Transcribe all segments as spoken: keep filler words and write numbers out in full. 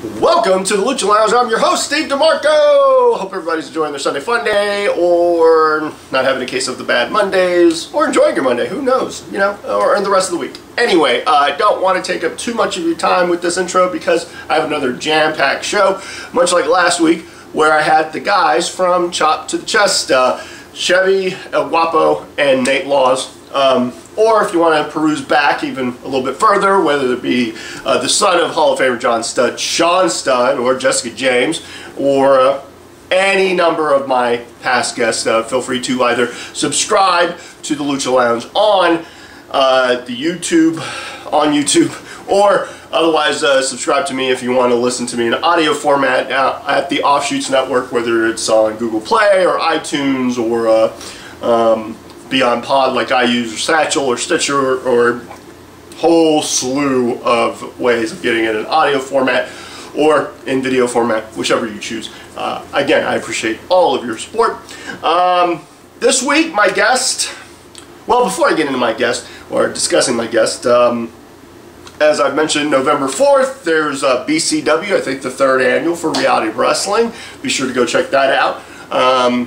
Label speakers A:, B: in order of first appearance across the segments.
A: Welcome to the Lucha Lounge. I'm your host, Steve DeMarco. Hope everybody's enjoying their Sunday fun day, or not having a case of the bad Mondays, or enjoying your Monday. Who knows, you know, or in the rest of the week. Anyway, uh, I don't want to take up too much of your time with this intro because I have another jam-packed show, much like last week, where I had the guys from Chop to the Chest, uh, Chevy, El Guapo, and Nate Laws. Um, or if you want to peruse back even a little bit further, whether it be uh, the son of Hall of Famer John Studd, Sean Studd, or Jessica James, or uh, any number of my past guests, uh, feel free to either subscribe to the Lucha Lounge on uh, the YouTube, on YouTube, or otherwise uh, subscribe to me if you want to listen to me in audio format uh, at the Offshoots Network, whether it's on Google Play or iTunes or uh, um, Beyond Pod like I use, or Satchel, or Stitcher, or whole slew of ways of getting it in audio format or in video format, whichever you choose. Uh, again, I appreciate all of your support. Um, this week, my guest, well, before I get into my guest, or discussing my guest, um, as I've mentioned, November fourth, there's uh, B C W, I think the third annual for Reality Wrestling. Be sure to go check that out. Um,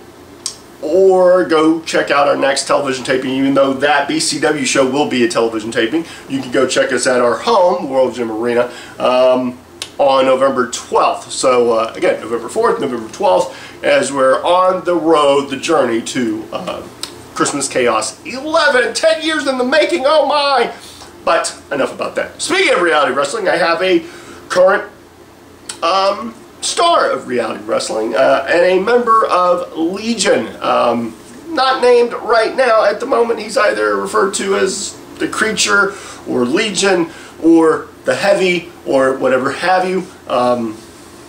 A: or go check out our next television taping, even though that B C W show will be a television taping. You can go check us at our home, World Gym Arena, um, on November twelfth. So uh, again, November fourth, November twelfth, as we're on the road, the journey to uh, Christmas Chaos eleven, ten years in the making, oh my! But enough about that. Speaking of reality wrestling, I have a current um, star of reality wrestling uh, and a member of Legion. Um, not named right now. At the moment, he's either referred to as the Creature or Legion or the Heavy or whatever have you. Um,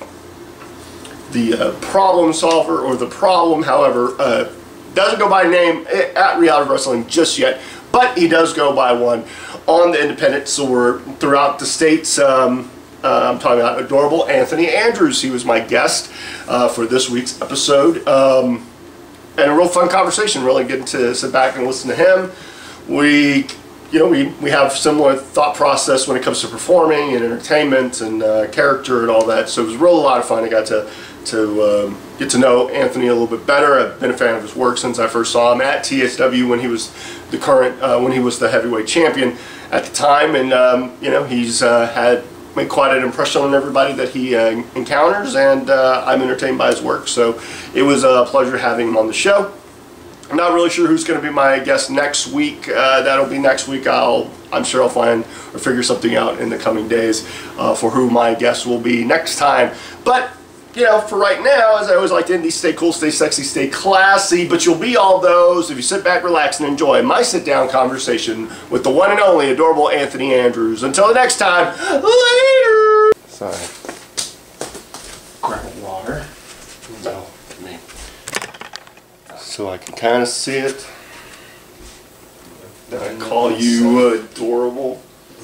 A: the uh, Problem Solver or the Problem, however, uh, doesn't go by name at Reality Wrestling just yet, but he does go by one on the independents or throughout the states. Um, Uh, I'm talking about adorable Anthony Andrews. He was my guest uh, for this week's episode. Um, and a real fun conversation, really getting to sit back and listen to him. We, you know, we, we have similar thought process when it comes to performing and entertainment and uh, character and all that. So it was a real lot of fun. I got to, to um, get to know Anthony a little bit better. I've been a fan of his work since I first saw him at T A S W when he was the current, uh, when he was the heavyweight champion at the time. And, um, you know, he's uh, had made quite an impression on everybody that he uh, encounters, and uh, I'm entertained by his work. So it was a pleasure having him on the show. I'm not really sure who's going to be my guest next week. Uh, that'll be next week. I'll, I'm sure I'll find or figure something out in the coming days uh, for who my guest will be next time. But you know, for right now, as I always like to end, stay cool, stay sexy, stay classy, but you'll be all those if you sit back, relax, and enjoy my sit-down conversation with the one and only adorable Anthony Andrews. Until the next time, later! Sorry. Grab a water. No, me. So I can kind of see it. Did I call you adorable?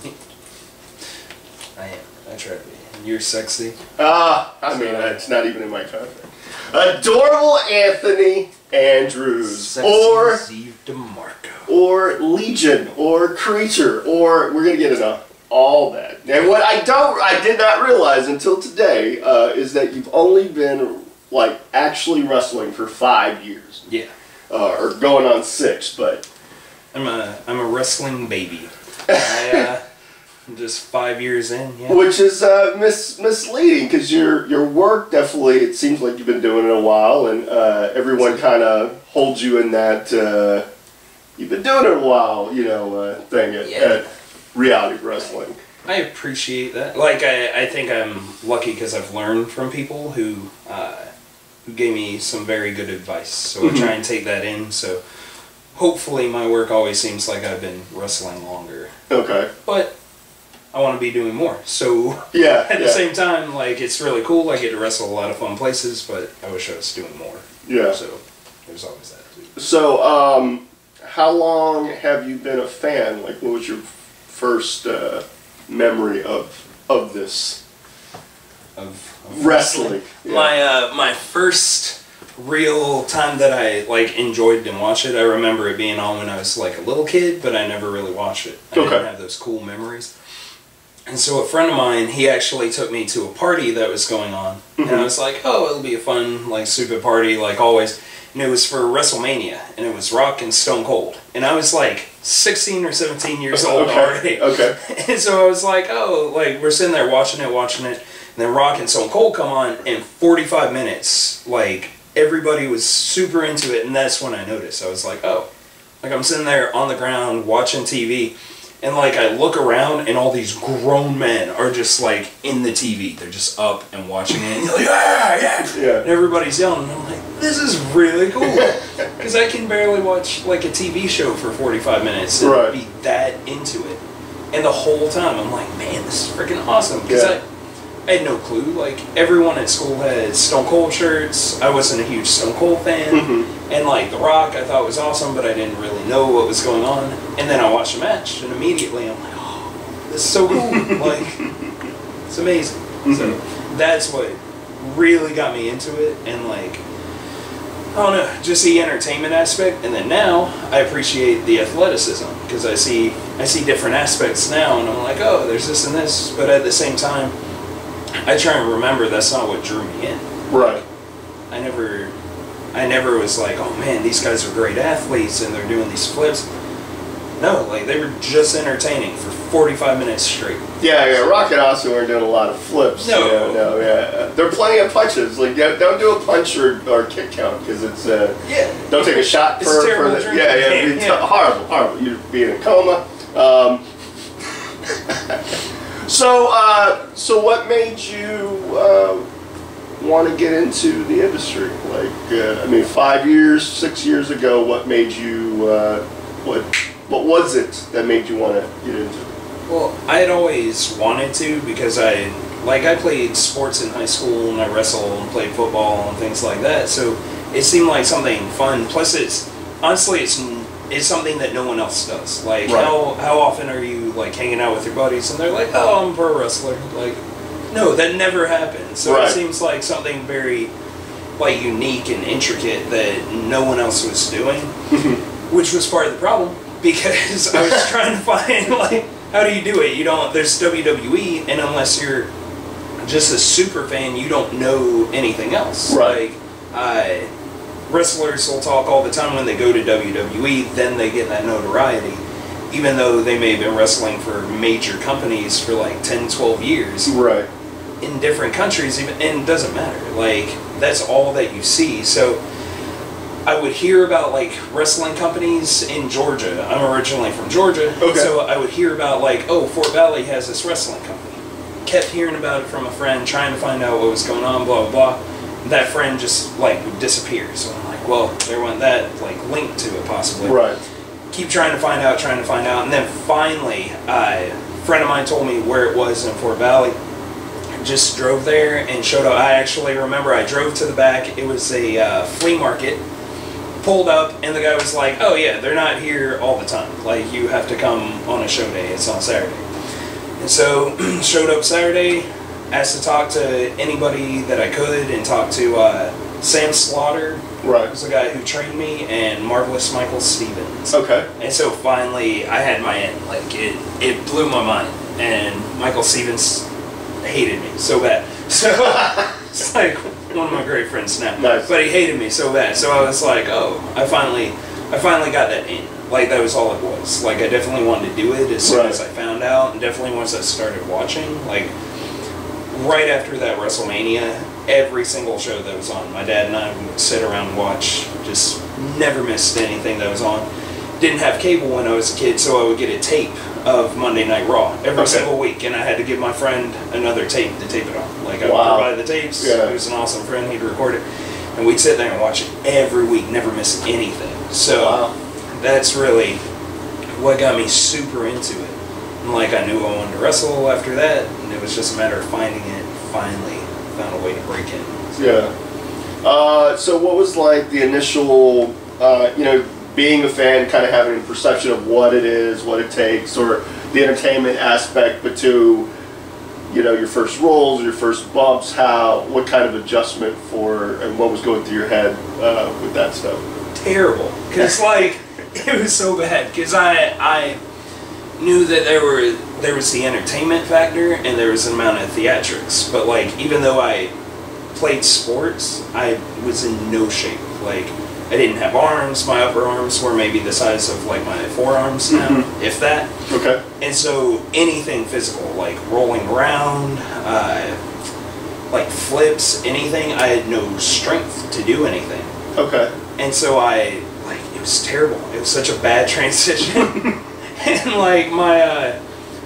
B: I am. I try to be. You're sexy.
A: Ah, I mean, it's not even in my contract. Adorable Anthony Andrews,
B: sexy
A: or
B: Steve DeMarco,
A: or Legion, or Creature, or we're gonna get into all that. And what I don't, I did not realize until today uh, is that you've only been like actually wrestling for five years.
B: Yeah.
A: Uh, or going on six, but
B: I'm a I'm a wrestling baby. I, uh, I'm just five years in, yeah.
A: Which is uh, mis misleading, because your your work definitely, it seems like you've been doing it a while, and uh, everyone kind of holds you in that uh, you've been doing it a while, you know, uh, thing at,
B: yeah.
A: at reality wrestling.
B: I appreciate that. Like, I, I think I'm lucky because I've learned from people who, uh, who gave me some very good advice, so mm-hmm. I try and take that in, so hopefully my work always seems like I've been wrestling longer.
A: Okay.
B: But I want to be doing more, so
A: yeah,
B: at the
A: yeah.
B: same time, like, it's really cool. I get to wrestle a lot of fun places, but I wish I was doing more.
A: Yeah.
B: So there's always that too.
A: So, um, how long have you been a fan? Like, what was your first uh, memory of of this
B: Of, of
A: wrestling? Yeah.
B: My uh, my first real time that I like enjoyed and watched it, I remember it being on when I was like a little kid, but I never really watched it. I
A: okay.
B: didn't have those cool memories. And so a friend of mine, he actually took me to a party that was going on. Mm-hmm. And I was like, oh, it'll be a fun, like, stupid party, like always. And it was for WrestleMania, and it was Rock and Stone Cold. And I was like sixteen or seventeen years old
A: okay.
B: already.
A: Okay.
B: And so I was like, oh, like, we're sitting there watching it, watching it. And then Rock and Stone Cold come on, and forty-five minutes, like, everybody was super into it. And that's when I noticed. I was like, oh. Like, I'm sitting there on the ground watching T V. And, like, I look around, and all these grown men are just, like, in the T V. They're just up and watching it. And you're like, ah, yeah. yeah. And everybody's yelling. And I'm like, this is really cool. Because I can barely watch, like, a T V show for forty-five minutes and
A: right.
B: be that into it. And the whole time, I'm like, man, this is freaking awesome. Because yeah. I, I had no clue. Like, everyone at school had Stone Cold shirts. I wasn't a huge Stone Cold fan. Mm-hmm. And, like, The Rock, I thought was awesome, but I didn't really know what was going on. And then I watched the match, and immediately I'm like, oh, this is so cool. Like, it's amazing. Mm-hmm. So that's what really got me into it. And, like, I don't know, just the entertainment aspect. And then now I appreciate the athleticism, because I see, I see different aspects now, and I'm like, oh, there's this and this. But at the same time, I try and remember that's not what drew me in.
A: Right.
B: I never... I never was like, oh man, these guys are great athletes and they're doing these flips. No, like, they were just entertaining for forty-five minutes straight.
A: Yeah, yeah, Rock and Austin weren't doing a lot of flips.
B: No.
A: You know, no, yeah. There are plenty of punches. Like, yeah, don't do a punch or, or kick count, because it's, uh,
B: yeah.
A: don't take a shot
B: it's
A: for,
B: a terrible
A: for the, yeah, yeah,
B: game.
A: it's
B: yeah.
A: horrible, horrible. You'd be in a coma. Um, so, uh, so what made you, uh, want to get into the industry? Like, uh, I mean, five years, six years ago, what made you, uh, what what was it that made you want to get into it?
B: Well, I had always wanted to, because I, like, I played sports in high school, and I wrestled and played football and things like that, so it seemed like something fun. Plus, it's, honestly, it's it's something that no one else does. Like, right. how, how often are you, like, hanging out with your buddies, and they're like, oh, I'm a pro wrestler, like, no, that never happened. So right. it seems like something very, like, unique and intricate that no one else was doing, which was part of the problem, because I was trying to find, like, how do you do it? You don't, there's W W E, and unless you're just a super fan, you don't know anything else.
A: Right.
B: Like, uh, wrestlers will talk all the time when they go to W W E, then they get that notoriety. Even though they may have been wrestling for major companies for like ten, twelve years.
A: Right.
B: In different countries, even, and it doesn't matter. Like, that's all that you see. So I would hear about, like, wrestling companies in Georgia. I'm originally from Georgia.
A: Okay.
B: So I would hear about, like, oh, Fort Valley has this wrestling company. Kept hearing about it from a friend, trying to find out what was going on, blah, blah, blah. That friend just, like, would disappear. So I'm like, well, there went that, like, link to it, possibly.
A: Right.
B: Keep trying to find out, trying to find out. And then finally, uh, a friend of mine told me where it was in Fort Valley. Just drove there and showed up. I actually remember I drove to the back. It was a uh, flea market. Pulled up, and the guy was like, oh yeah, they're not here all the time. Like, you have to come on a show day. It's on Saturday. And so, showed up Saturday, asked to talk to anybody that I could, and talked to uh, Sam Slaughter,
A: right.
B: who's the guy who trained me, and Marvelous Michael Stevens.
A: Okay.
B: And so finally, I had my end. Like, it, it blew my mind. And Michael Stevens hated me so bad. So it's like one of my great friends now.
A: Nice.
B: But he hated me so bad. So I was like, oh, I finally I finally got that in. Like, that was all it was. Like, I definitely wanted to do it as soon
A: right.
B: as I found out, and definitely once I started watching. Like, right after that WrestleMania, every single show that was on, my dad and I would sit around and watch. Just never missed anything that was on. Didn't have cable when I was a kid, so I would get a tape of Monday Night Raw every okay. single week, and I had to give my friend another tape to tape it on. Like, I would
A: wow.
B: provide the tapes.
A: Yeah.
B: He was an awesome friend. He'd record it, and we'd sit there and watch it every week, never miss anything. So
A: wow.
B: that's really what got me super into it. And, like, I knew I wanted to wrestle after that, and it was just a matter of finding it. Finally found a way to break in.
A: Yeah. Uh, so what was, like, the initial, uh, you know, being a fan, kind of having a perception of what it is, what it takes, or the entertainment aspect, but to, you know, your first roles, your first bumps, how, what kind of adjustment for, and what was going through your head uh, with that stuff?
B: Terrible. Because, like, it was so bad. Because I, I, knew that there were there was the entertainment factor and there was an amount of theatrics. But like, even though I played sports, I was in no shape. Like, I didn't have arms. My upper arms were maybe the size of like my forearms now, mm-hmm. if that.
A: Okay.
B: And so anything physical, like rolling around, uh, like flips, anything, I had no strength to do anything.
A: Okay.
B: And so I, like, it was terrible. It was such a bad transition. And like my, uh,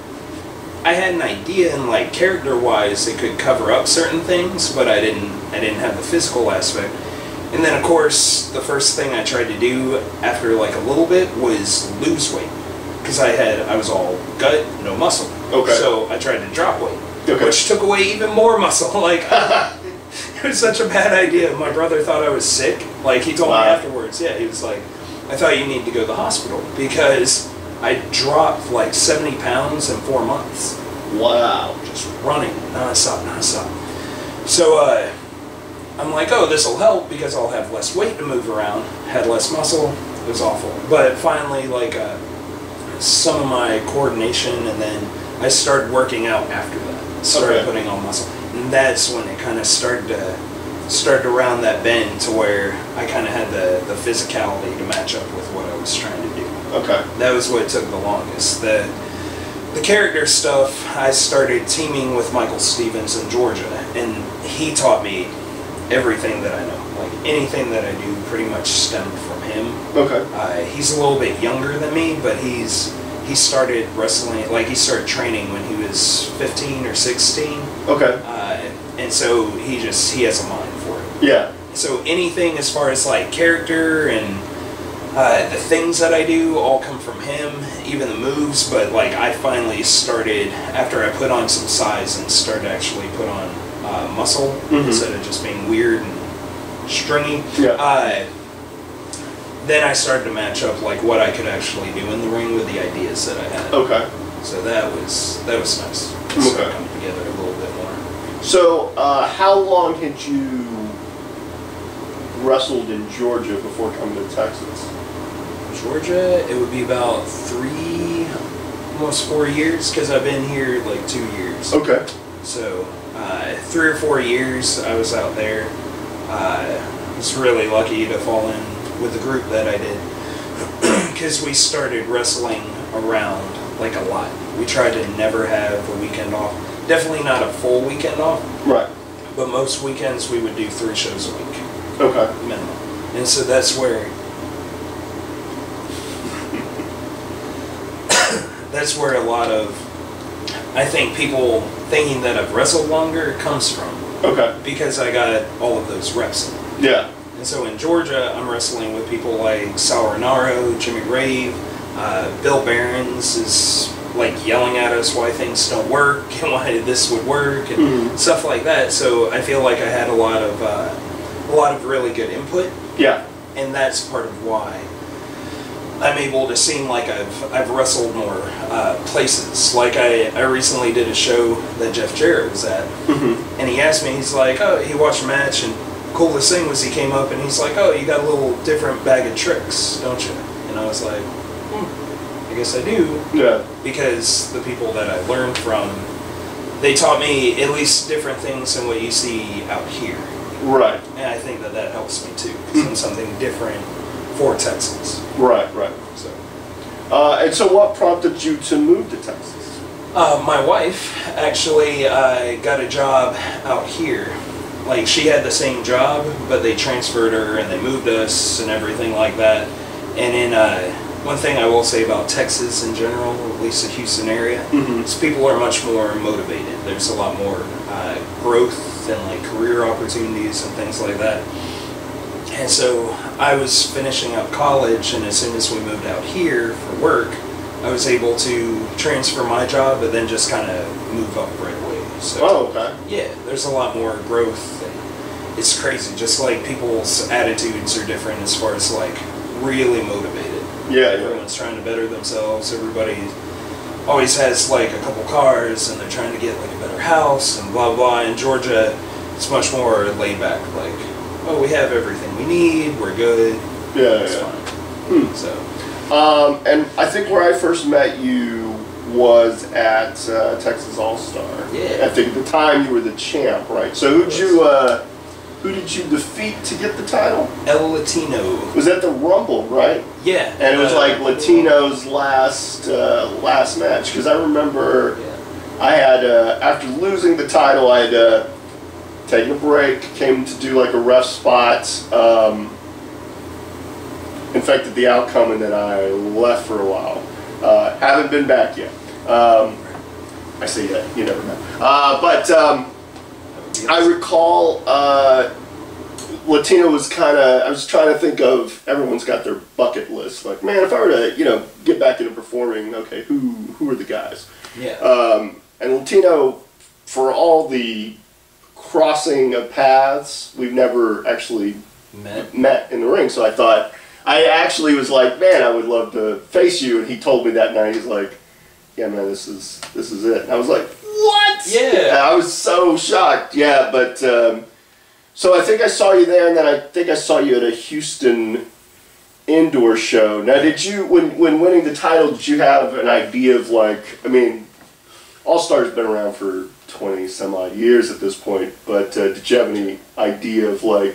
B: I had an idea, and like character-wise, it could cover up certain things, but I didn't. I didn't have the physical aspect. And then, of course, the first thing I tried to do after like a little bit was lose weight, because I had I was all gut, no muscle.
A: Okay.
B: So I tried to drop weight,
A: okay.
B: which took away even more muscle. Like, it was such a bad idea. My brother thought I was sick. Like, he told wow. me afterwards. Yeah, he was like, "I thought you need to go to the hospital because I dropped like seventy pounds in four months.
A: Wow.
B: Just running, non-stop, non-stop. So uh, I'm like, oh, this will help because I'll have less weight to move around. Had less muscle. It was awful. But finally, like, uh, some of my coordination, and then I started working out after that. Started okay. putting on muscle. And that's when it kind of started to, started to round that bend to where I kind of had the, the physicality to match up with what I was trying to do.
A: Okay.
B: That was what took the longest. The the character stuff, I started teaming with Michael Stevens in Georgia, and he taught me everything that I know. Like, anything that I do pretty much stemmed from him.
A: Okay.
B: Uh, he's a little bit younger than me, but he's he started wrestling, like he started training when he was fifteen or sixteen.
A: Okay.
B: Uh, and so he just, he has a mind for it.
A: Yeah.
B: So anything as far as like character and Uh, the things that I do all come from him, even the moves, but like I finally started, after I put on some size and started actually put on uh, muscle, mm-hmm. instead of just being weird and stringy,
A: yeah.
B: uh, then I started to match up like what I could actually do in the ring with the ideas that I had.
A: Okay.
B: So that was, that was nice. It
A: okay.
B: started coming together a little bit more.
A: So uh, how long had you wrestled in Georgia before coming to Texas?
B: Georgia, it would be about three, almost four years, because I've been here like two years.
A: Okay.
B: So, uh, three or four years I was out there. Uh, I was really lucky to fall in with the group that I did, because we started wrestling around like a lot. We tried to never have a weekend off. Definitely not a full weekend off.
A: Right.
B: But most weekends we would do three shows a week.
A: Okay.
B: Minimum. And so that's where that's where a lot of, I think, people thinking that I've wrestled longer comes from.
A: Okay.
B: Because I got all of those reps in.
A: Yeah.
B: And so in Georgia, I'm wrestling with people like Sal Renaro, Jimmy Rave, uh, Bill Behrens is like yelling at us why things don't work and why this would work and mm-hmm. stuff like that. So I feel like I had a lot of uh, a lot of really good input.
A: Yeah.
B: And that's part of why I'm able to seem like I've I've wrestled more uh, places. Like I, I recently did a show that Jeff Jarrett was at, mm-hmm. and he asked me, he's like, oh, he watched a match, and coolest thing was he came up and he's like, oh, you got a little different bag of tricks, don't you? And I was like, hmm, I guess I do.
A: Yeah. Because
B: the people that I learned from, they taught me at least different things than what you see out here.
A: Right.
B: And I think that that helps me too, because I'm something different for Texas.
A: Right, right.
B: So,
A: uh, and so what prompted you to move to Texas?
B: Uh, my wife actually uh, got a job out here. Like, she had the same job, but they transferred her and they moved us and everything like that. And in uh, one thing I will say about Texas in general, at least the Houston area, mm-hmm. is people are much more motivated. There's a lot more uh, growth and like career opportunities and things like that. And so I was finishing up college, and as soon as we moved out here for work, I was able to transfer my job, but then just kind of move up right away. So,
A: oh, okay.
B: Yeah, there's a lot more growth. And it's crazy. Just like people's attitudes are different as far as like really motivated.
A: Yeah,
B: Everyone's
A: yeah.
B: trying to better themselves. Everybody always has like a couple cars, and they're trying to get like a better house and blah blah. In Georgia, it's much more laid back. Like, oh, we have everything we need. We're good.
A: Yeah,
B: it's
A: yeah.
B: fine. Hmm. So,
A: um, and I think where I first met you was at uh, Texas All-Star.
B: Yeah.
A: I think at the time you were the champ, right? So who'd you, uh, who did you defeat to get the title?
B: El Latino.
A: Was that the Rumble, right?
B: Yeah.
A: And it was
B: uh,
A: like Latino's last uh, last match, because I remember
B: yeah.
A: I had, uh, after losing the title, I had uh, taken a break, came to do like a ref spot, um, infected the outcome, and then I left for a while. Uh, haven't been back yet. Um, I say yet, you never know. Uh, but um, I recall uh, Latino was kind of, I was trying to think of, everyone's got their bucket list. Like, man, if I were to, you know, get back into performing, okay, who who are the guys?
B: Yeah.
A: Um, and Latino, for all the crossing of paths, we've never actually
B: met,
A: met in the ring. So I thought, I actually was like, man, I would love to face you. And he told me that night, he's like, yeah, man, this is this is it. And I was like, what?
B: Yeah.
A: And I was so shocked. Yeah, but um, so I think I saw you there, and then I think I saw you at a Houston indoor show. Now, did you, when when winning the title, did you have an idea of like, I mean, All Star's been around for twenty some odd years at this point, but uh, did you have any idea of like,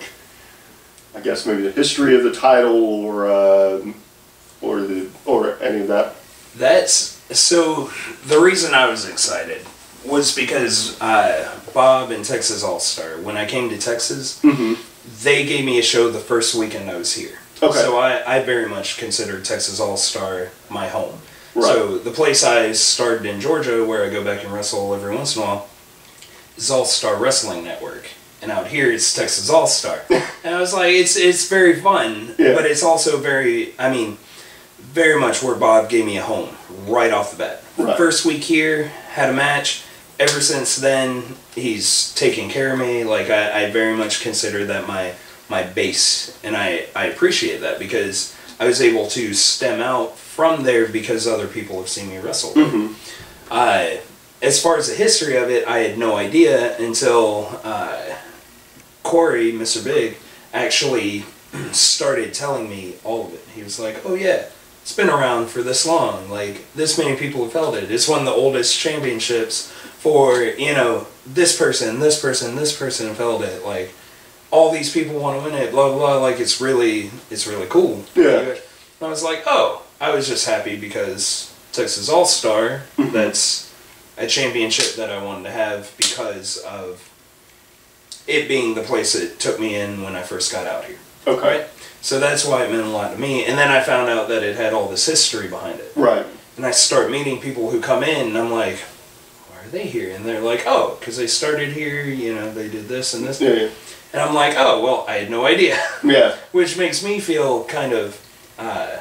A: I guess maybe the history of the title, or uh, or the or any of that?
B: That's so. The reason I was excited was because uh, Bob and Texas All Star. When I came to Texas,
A: mm-hmm.
B: they gave me a show the first weekend I was here.
A: Okay.
B: So I, I very much consider Texas All Star my home.
A: Right.
B: So the place I started in Georgia, where I go back and wrestle every once in a while, is All Star Wrestling Network. And out here it's Texas All Star. And I was like, it's it's very fun,
A: yeah.
B: but it's also very, I mean, very much where Bob gave me a home right off the bat.
A: Right.
B: First week here, had a match. Ever since then, he's taken care of me. Like, I, I very much consider that my my base, and I, I appreciate that, because I was able to stem out from there because other people have seen me wrestle.
A: Mm-hmm.
B: Uh, as far as the history of it, I had no idea until uh, Corey, Mister Big, actually started telling me all of it. He was like, oh yeah, it's been around for this long. Like, this many people have held it. It's one of the oldest championships for, you know, this person, this person, this person have held it. Like, all these people want to win it, blah, blah, blah. Like, it's really, it's really cool.
A: Yeah.
B: And I was like, oh, I was just happy because Texas All-Star,
A: mm-hmm.
B: that's a championship that I wanted to have because of it being the place it took me in when I first got out here.
A: Okay.
B: Right? So that's why it meant a lot to me. And then I found out that it had all this history behind it.
A: Right.
B: And I start meeting people who come in, and I'm like, why are they here? And they're like, oh, because they started here, you know, they did this and this.
A: Yeah, yeah.
B: And I'm like, oh, well, I had no idea.
A: Yeah.
B: Which makes me feel kind of, uh,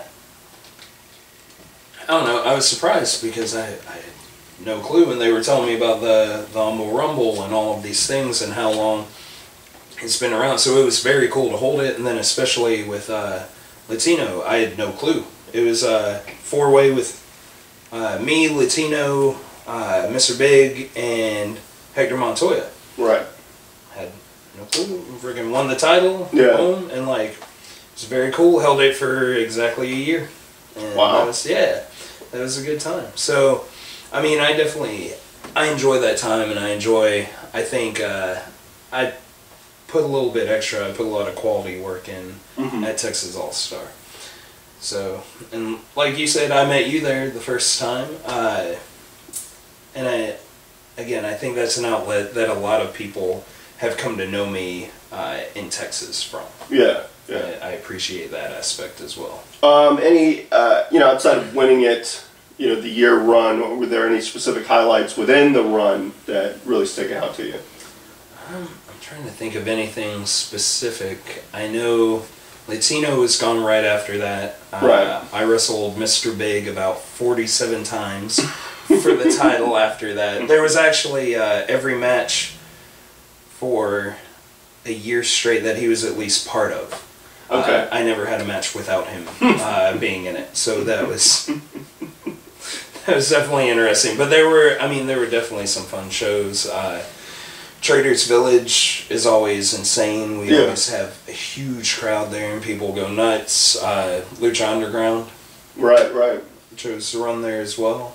B: I don't know, I was surprised because I, I had no clue when they were telling me about the, the Humble Rumble and all of these things and how long it's been around. So it was very cool to hold it, and then especially with uh, Latino, I had no clue. It was a uh, four-way with uh, me, Latino, uh, Mister Big, and Hector Montoya.
A: Right.
B: Had no clue. Friggin' won the title.
A: Yeah.
B: Boom, and like, it was very cool. Held it for exactly a year. And
A: wow.
B: That was, yeah, that was a good time. So, I mean, I definitely, I enjoy that time, and I enjoy, I think, uh, I put a little bit extra, I put a lot of quality work in
A: mm-hmm.
B: at Texas All-Star. So, and like you said, I met you there the first time, uh, and I, again, I think that's an outlet that a lot of people have come to know me uh, in Texas from.
A: Yeah, yeah.
B: I, I appreciate that aspect as well.
A: Um, any, uh, you know, outside of winning it, you know, the year run, were there any specific highlights within the run that really stick out to you?
B: Um, I'm trying to think of anything specific. I know Latino was gone right after that. Uh,
A: right.
B: I wrestled Mister Big about forty-seven times for the title after that. There was actually uh, every match for a year straight that he was at least part of.
A: Okay.
B: Uh, I never had a match without him uh, being in it, so that was that was definitely interesting. But there were, I mean, there were definitely some fun shows. Uh, Traders Village is always insane. We
A: yeah.
B: always have a huge crowd there, and people go nuts. Uh, Lucha Underground,
A: right, right,
B: chose to run there as well.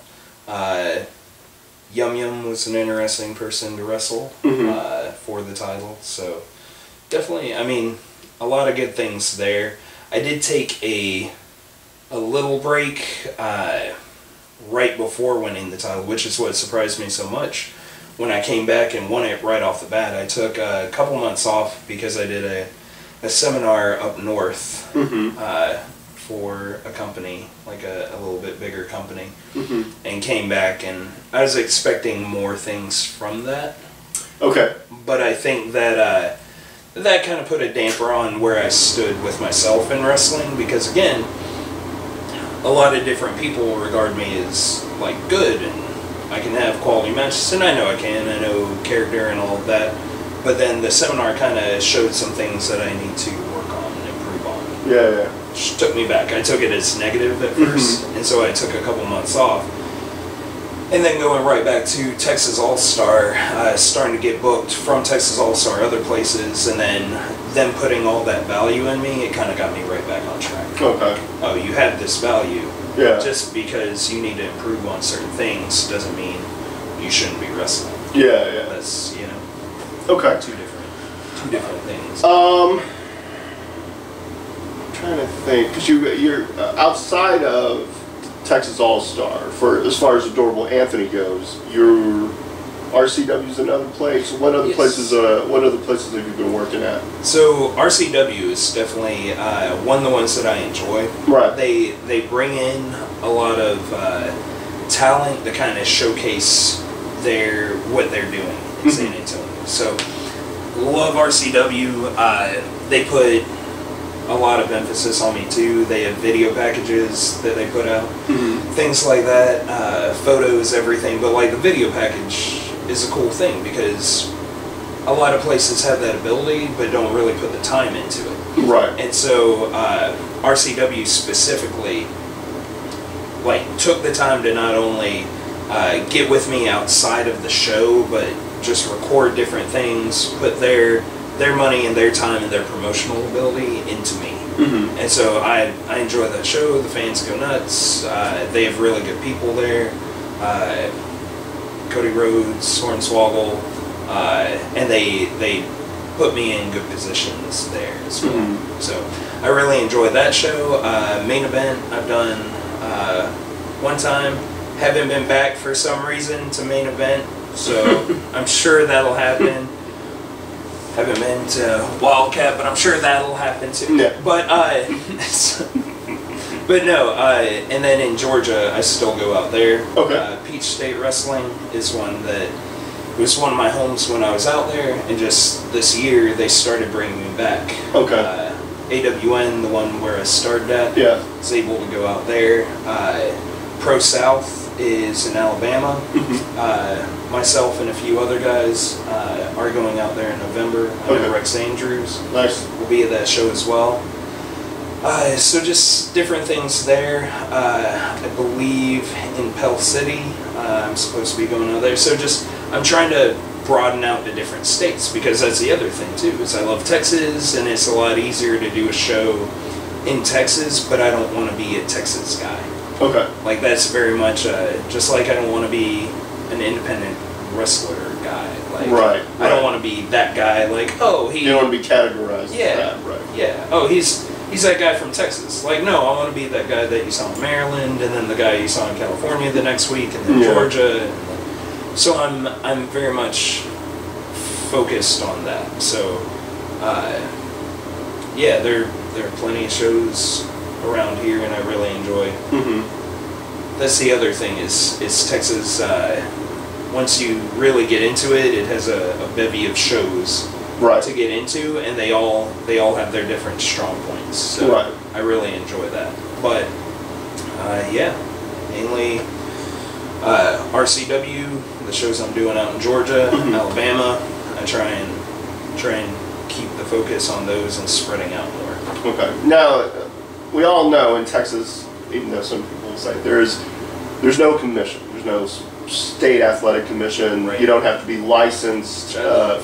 B: Uh, Yum Yum was an interesting person to wrestle
A: mm-hmm.
B: uh, for the title. So definitely, I mean, a lot of good things there. I did take a a little break uh, right before winning the title, which is what surprised me so much. When I came back and won it right off the bat, I took a couple months off because I did a, a seminar up north
A: mm-hmm.
B: uh, for a company, like a, a little bit bigger company,
A: mm-hmm.
B: and came back, and I was expecting more things from that.
A: Okay.
B: But I think that uh, that kind of put a damper on where I stood with myself in wrestling, because again, a lot of different people regard me as like good, and I can have quality matches, and I know I can, I know character and all of that, but then the seminar kind of showed some things that I need to work on and improve on.
A: Yeah, yeah.
B: Which took me back. I took it as negative at first,
A: mm-hmm.
B: and so I took a couple months off. And then going right back to Texas All-Star, uh, starting to get booked from Texas All-Star other places, and then them putting all that value in me, it kind of got me right back on track.
A: Okay.
B: Oh, you have this value.
A: Yeah.
B: Just because you need to improve on certain things doesn't mean you shouldn't be wrestling.
A: Yeah, yeah.
B: That's, you know,
A: okay.
B: two different, two different things.
A: Um, I'm trying to think, because you you're uh, outside of Texas All Star, for as far as Adorable Anthony goes, your R C W is another place. What other
B: Yes.
A: places? Uh, what other places have you been working at?
B: So R C W is definitely uh, one of the ones that I enjoy.
A: Right.
B: They they bring in a lot of uh, talent to kind of showcase their what they're doing in San Antonio. So love R C W. Uh, they put a lot of emphasis on me too. They have video packages that they put out,
A: mm-hmm.
B: things like that, uh, photos, everything. But like the video package is a cool thing because a lot of places have that ability but don't really put the time into it.
A: Right.
B: And so uh, R C W specifically like took the time to not only uh, get with me outside of the show, but just record different things, put their their money and their time and their promotional ability into me.
A: Mm-hmm.
B: And so I, I enjoy that show. The fans go nuts. Uh, they have really good people there. Uh, Cody Rhodes, Hornswoggle, uh, and they they put me in good positions there as well.
A: Mm-hmm.
B: So I really enjoy that show. Uh, main event I've done uh, one time. Haven't been back for some reason to main event, so I'm sure that'll happen. Haven't been to Wildcat, but I'm sure that'll happen too.
A: Yeah.
B: But uh, but no. Uh, and then in Georgia, I still go out there.
A: Okay.
B: Uh, Peach State Wrestling is one that was one of my homes when I was out there, and just this year they started bringing me back.
A: Okay.
B: Uh, A W N, the one where I started at,
A: yeah,
B: was able to go out there. Uh, Pro South is in Alabama.
A: Mm-hmm.
B: Uh, myself and a few other guys uh, are going out there in November. I
A: Okay.
B: know Rex Andrews
A: nice.
B: will be at that show as well. Uh, so just different things there. Uh, I believe in Pell City, uh, I'm supposed to be going out there. So just, I'm trying to broaden out to different states, because that's the other thing too, is I love Texas, and it's a lot easier to do a show in Texas, but I don't want to be a Texas guy.
A: Okay.
B: Like that's very much, uh, just like I don't want to be an independent wrestler guy. Like,
A: right,
B: I
A: right.
B: don't want to be that guy. Like, oh, he.
A: You don't want to be categorized.
B: Yeah.
A: As that, right.
B: Yeah. Oh, he's he's that guy from Texas. Like, no, I want to be that guy that you saw in Maryland, and then the guy you saw in California the next week, and then
A: Yeah.
B: Georgia. And so I'm I'm very much focused on that. So, uh, yeah, there there are plenty of shows around here, and I really enjoy.
A: Mm-hmm.
B: That's the other thing is is Texas. Uh, once you really get into it, it has a, a bevy of shows
A: Right.
B: to get into, and they all they all have their different strong points. So
A: Right.
B: I really enjoy that. But uh, yeah, mainly uh, R C W, the shows I'm doing out in Georgia,
A: Mhm.
B: Alabama. I try and try and keep the focus on those and spreading out more.
A: Okay. Now, we all know in Texas, even though some people say there's there's no commission, there's no s- state athletic commission.
B: Right.
A: You don't have to be licensed.
B: Which I
A: Uh,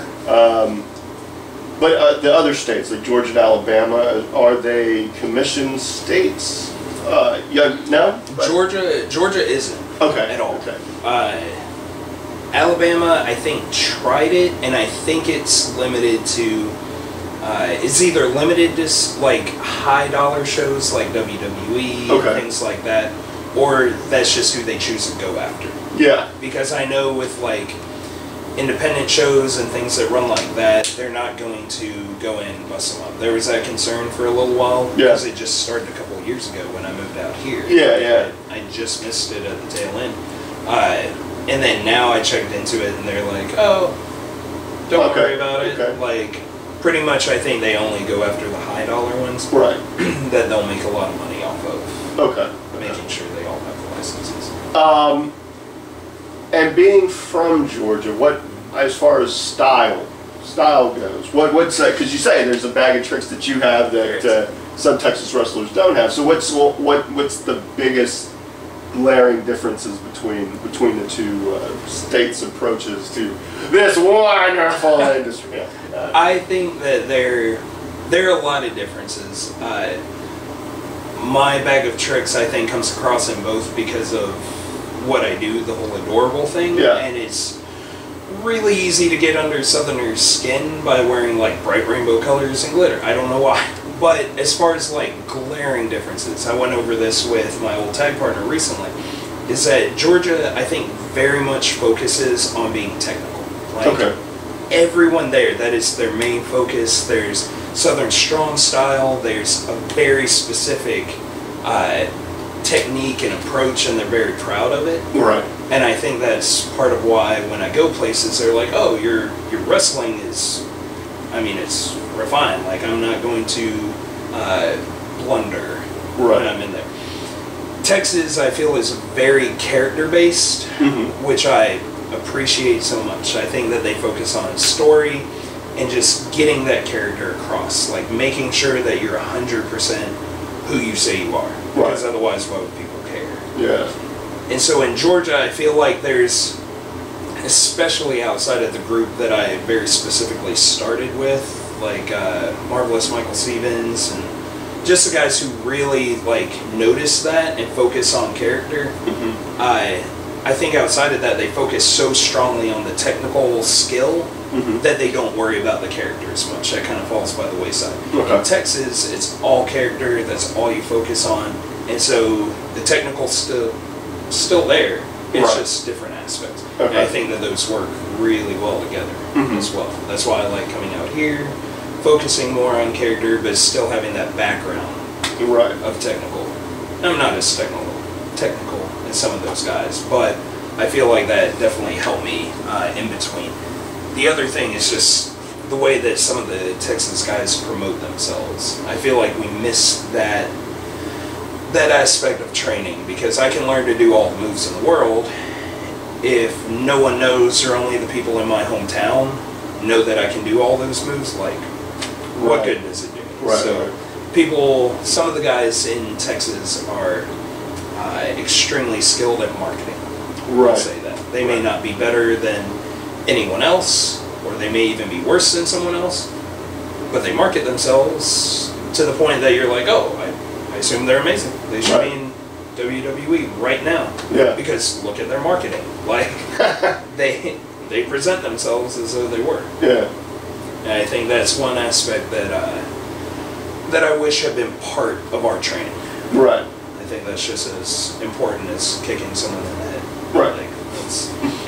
A: um, but uh, the other states, like Georgia and Alabama, are they commissioned states? Uh, yeah, no. But-
B: Georgia, Georgia isn't.
A: Okay.
B: At all.
A: Okay.
B: Uh, Alabama, I think, tried it, and I think it's limited to. Uh, it's either limited to like high dollar shows like W W E,
A: okay.
B: and things like that, or that's just who they choose to go after.
A: Yeah.
B: Because I know with like independent shows and things that run like that, they're not going to go in and bust them up. There was that concern for a little while
A: yeah.
B: because it just started a couple of years ago when I moved out here.
A: Yeah, yeah.
B: I, I just missed it at the tail end. Uh, and then now I checked into it and they're like, oh, don't
A: okay.
B: worry about it.
A: Okay.
B: Like, pretty much I think they only go after the high dollar ones.
A: Right.
B: that they'll make a lot of money off of.
A: Okay.
B: Making
A: okay.
B: sure they all have the licenses.
A: Um, and being from Georgia, what, as far as style, style goes, what what's that? Because you say there's a bag of tricks that you have that uh, some Texas wrestlers don't have. So what's what what's the biggest glaring differences between between the two uh, states' approaches to this wonderful industry? Yeah. Uh,
B: I think that there there are a lot of differences. Uh, my bag of tricks, I think, comes across in both because of what I do, the whole adorable thing,
A: yeah.
B: and it's really easy to get under Southerners' skin by wearing like bright rainbow colors and glitter. I don't know why. But as far as like glaring differences, I went over this with my old tag partner recently, is that Georgia, I think, very much focuses on being technical. Like,
A: okay.
B: everyone there, that is their main focus. There's Southern strong style, there's a very specific uh, technique and approach, and they're very proud of it.
A: Right.
B: And I think that's part of why when I go places, they're like, oh, your your wrestling is, I mean, it's refined. Like, I'm not going to uh, blunder
A: right.
B: when I'm in there. Texas, I feel, is very character-based,
A: mm-hmm.
B: which I appreciate so much. I think that they focus on story and just getting that character across. Like, making sure that you're one hundred percent who you say you are.
A: Right.
B: Because otherwise, why would people care?
A: Yeah.
B: And so in Georgia, I feel like there's, especially outside of the group that I very specifically started with, like uh, Marvelous Michael Stevens, and just the guys who really like notice that and focus on character.
A: Mm-hmm.
B: I I think outside of that, they focus so strongly on the technical skill
A: mm-hmm.
B: that they don't worry about the character as much. That kind of falls by the wayside.
A: Okay.
B: In Texas, it's all character. That's all you focus on, and so the technical still still there. It's
A: right.
B: just different aspects.
A: Okay.
B: And I think that those work really well together
A: mm-hmm.
B: as well. That's why I like coming out here, focusing more on character, but still having that background
A: right.
B: of technical. I'm not as technical technical as some of those guys, but I feel like that definitely helped me uh, in between. The other thing is just the way that some of the Texas guys promote themselves. I feel like we miss that that aspect of training, because I can learn to do all the moves in the world if no one knows, or only the people in my hometown know that I can do all those moves. Like, right. what good does it do?
A: Right,
B: so
A: right.
B: people, some of the guys in Texas are uh, extremely skilled at marketing.
A: Right.
B: I'll say that. They may not be better than anyone else, or they may even be worse than someone else, but they market themselves to the point that you're like, oh, I I assume they're amazing. They should
A: right.
B: be in W W E right now.
A: Yeah.
B: Because look at their marketing. Like, they they present themselves as though they were.
A: Yeah.
B: And I think that's one aspect that uh, that I wish had been part of our training.
A: Right.
B: I think that's just as important as kicking someone in the head.
A: Right.
B: Like, that's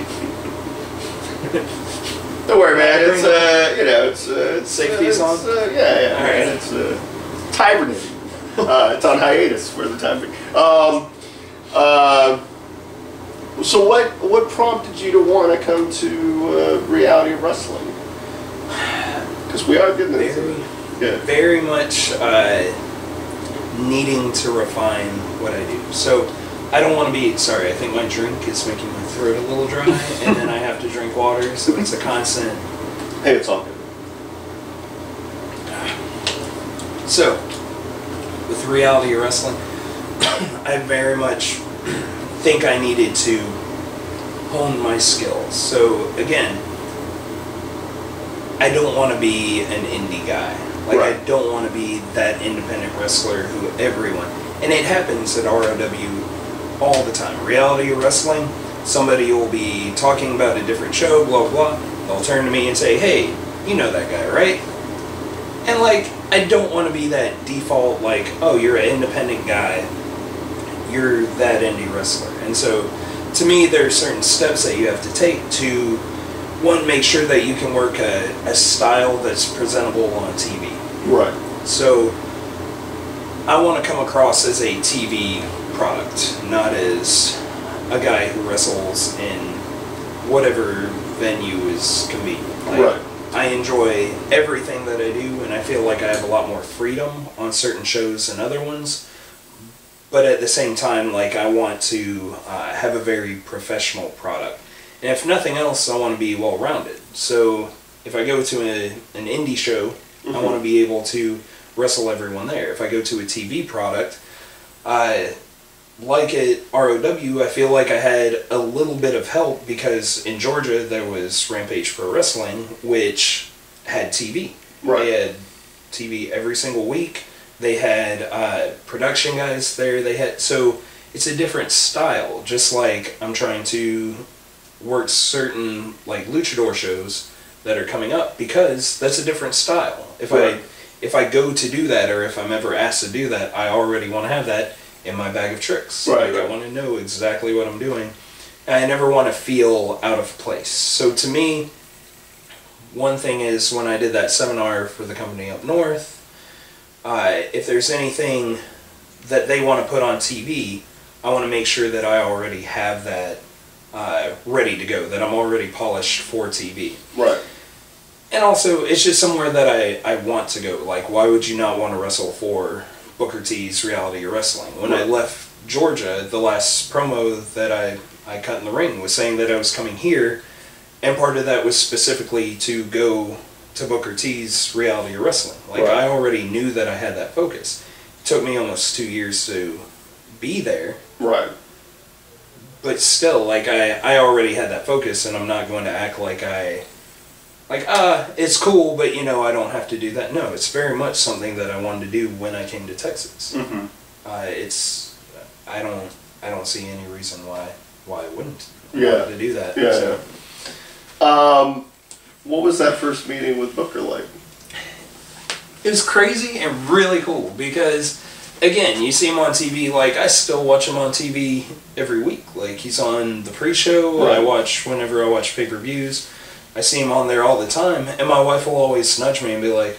A: Don't worry, man. It's uh, you know, it's uh, it's
B: safety's
A: uh, it's,
B: on.
A: Uh, yeah, yeah.
B: All right.
A: It's uh, it's hibernating. Uh, it's on hiatus for the time being. Um, uh, so what what prompted you to want to come to uh, reality wrestling? Because we are getting into
B: very,
A: it. Yeah.
B: very much uh, needing to refine what I do. So I don't want to be, sorry, I think my drink is making my throat a little dry, and then I have to drink water, so it's a constant.
A: Hey, it's all good.
B: So, with reality wrestling, I very much think I needed to hone my skills. So, again, I don't want to be an indie guy. Like,
A: right.
B: I don't want to be that independent wrestler who everyone, and it happens at R O W all the time. Reality wrestling, somebody will be talking about a different show, blah, blah, blah. They'll turn to me and say, hey, you know that guy, right? And, like, I don't want to be that default, like, oh, you're an independent guy. You're that indie wrestler. And so, to me, there are certain steps that you have to take to, one, make sure that you can work a, a style that's presentable on T V.
A: Right.
B: So, I want to come across as a T V product, not as a guy who wrestles in whatever venue is convenient. Like,
A: right.
B: I enjoy everything that I do, and I feel like I have a lot more freedom on certain shows than other ones. But at the same time, like, I want to uh, have a very professional product. And if nothing else, I want to be well-rounded. So if I go to a, an indie show, mm-hmm. I want to be able to wrestle everyone there. If I go to a T V product, I, like at R O W, I feel like I had a little bit of help because in Georgia there was Rampage Pro Wrestling, which had T V.
A: Right.
B: They had T V every single week. They had uh, production guys there. They had so it's a different style. Just like I'm trying to work certain like luchador shows that are coming up because that's a different style. If right. I if I go to do that or if I'm ever asked to do that, I already want to have that in my bag of tricks.
A: Right,
B: like
A: right.
B: I want to know exactly what I'm doing. And I never want to feel out of place. So to me, one thing is when I did that seminar for the company up north, uh, if there's anything that they want to put on T V, I want to make sure that I already have that uh, ready to go, that I'm already polished for T V.
A: Right.
B: And also, it's just somewhere that I, I want to go. Like, why would you not want to wrestle for Booker T's Reality Wrestling? When I left Georgia, the last promo that I, I cut in the ring was saying that I was coming here, and part of that was specifically to go to Booker T's Reality Wrestling. Like,
A: right.
B: I already knew that I had that focus. It took me almost two years to be there.
A: Right.
B: But still, like, I, I already had that focus, and I'm not going to act like I... Like, ah, uh, it's cool, but, you know, I don't have to do that. No, it's very much something that I wanted to do when I came to Texas.
A: Mm-hmm.
B: Uh, it's, I don't, I don't see any reason why, why I wouldn't
A: yeah.
B: want to do that.
A: Yeah.
B: So.
A: Um, what was that first meeting with Booker like?
B: It was crazy and really cool because, again, you see him on T V. Like, I still watch him on T V every week. Like, he's on the pre-show.
A: Right.
B: I watch whenever I watch pay-per-views. I see him on there all the time, and my wife will always nudge me and be like,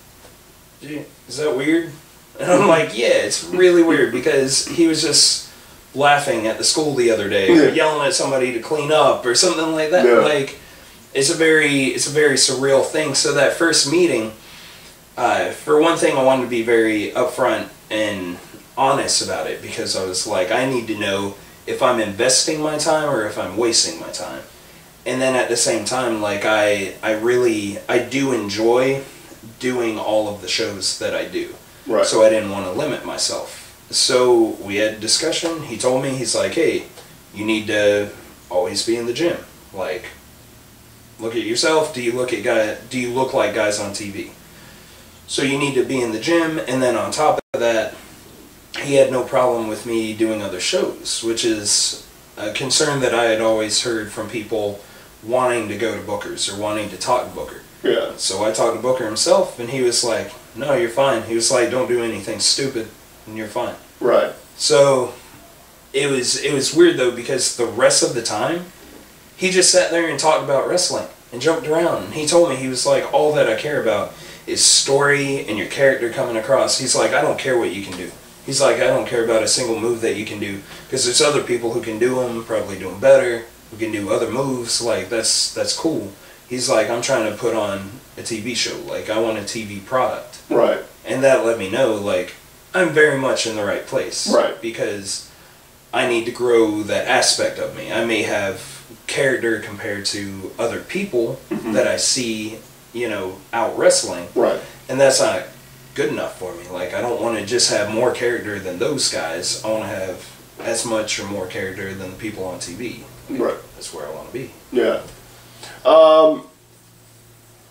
B: is that weird? And I'm like, yeah, it's really weird, because he was just laughing at the school the other day, or yelling at somebody to clean up, or something like that.
A: Yeah.
B: Like, it's a very, it's a very surreal thing. So that first meeting, uh, for one thing, I wanted to be very upfront and honest about it, because I was like, I need to know if I'm investing my time or if I'm wasting my time. And then at the same time, like, I, I really, I do enjoy doing all of the shows that I do.
A: Right.
B: So I didn't want to limit myself. So we had a discussion. He told me, he's like, hey, you need to always be in the gym. Like, look at yourself. Do you look at guy, do you look like guys on T V? So you need to be in the gym. And then on top of that, he had no problem with me doing other shows, which is a concern that I had always heard from people wanting to go to Booker's or wanting to talk to Booker.
A: Yeah.
B: So I talked to Booker himself, and he was like, no, you're fine. He was like, don't do anything stupid, and you're fine.
A: Right.
B: So it was it was weird, though, because the rest of the time, he just sat there and talked about wrestling and jumped around. And he told me, he was like, all that I care about is story and your character coming across. He's like, I don't care what you can do. He's like, I don't care about a single move that you can do, because there's other people who can do them, probably do them better, who can do other moves. Like, that's that's cool. He's like, I'm trying to put on a T V show. Like, I want a T V product.
A: Right.
B: And that let me know, like, I'm very much in the right place.
A: Right.
B: Because I need to grow that aspect of me. I may have character compared to other people mm-hmm. that I see, you know, out wrestling.
A: Right.
B: And that's not good enough for me. Like, I don't want to just have more character than those guys. I want to have as much or more character than the people on T V. Like,
A: right.
B: That's where I want to be.
A: Yeah. Um, I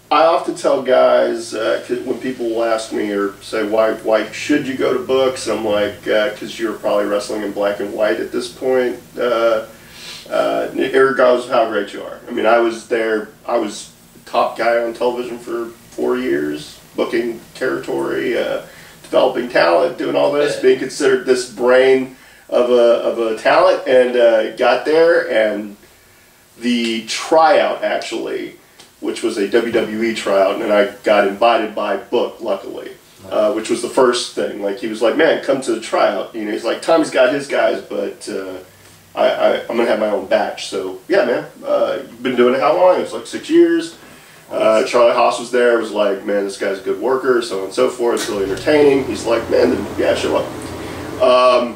A: often tell guys, uh, 'cause when people ask me or say, why why should you go to books, I'm like, because uh, you're probably wrestling in black and white at this point, uh, uh, regardless of how great you are. I mean, I was there, I was top guy on television for four years, booking territory, uh, developing talent, doing all this, being considered this brain of a, of a talent, and uh, got there, and the tryout, actually, which was a W W E tryout, and I got invited by Book, luckily, uh, which was the first thing. Like, he was like, man, come to the tryout. You know, he's like, Tommy's got his guys, but uh, I, I, I'm going to have my own batch. So, yeah, man, uh, you've been doing it how long? It was like six years. Uh, Charlie Haas was there, was like, man, this guy's a good worker, so on and so forth. It's really entertaining. He's like, man, then, yeah, show up. Um,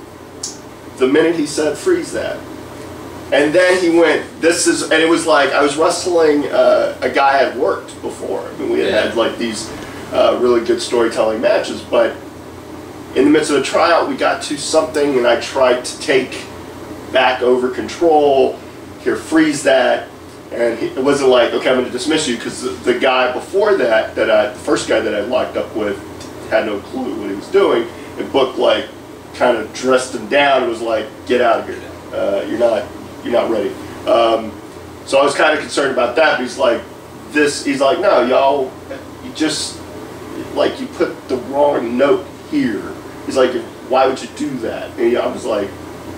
A: the minute he said, freeze that. And then he went, this is, and it was like, I was wrestling uh, a guy I had worked before. I mean, we had yeah. had like these uh, really good storytelling matches, but in the midst of a tryout, we got to something, and I tried to take back over control, here, freeze that. And he, it wasn't like, okay, I'm going to dismiss you, because the, the guy before that, that I, the first guy that I locked up with, had no clue what he was doing. And Book, like, kind of dressed him down and was like, get out of here. Uh, you're not, you're not ready. Um, so I was kind of concerned about that. But he's like, this, he's like, no, y'all, you just, like, you put the wrong note here. He's like, why would you do that? And I was like,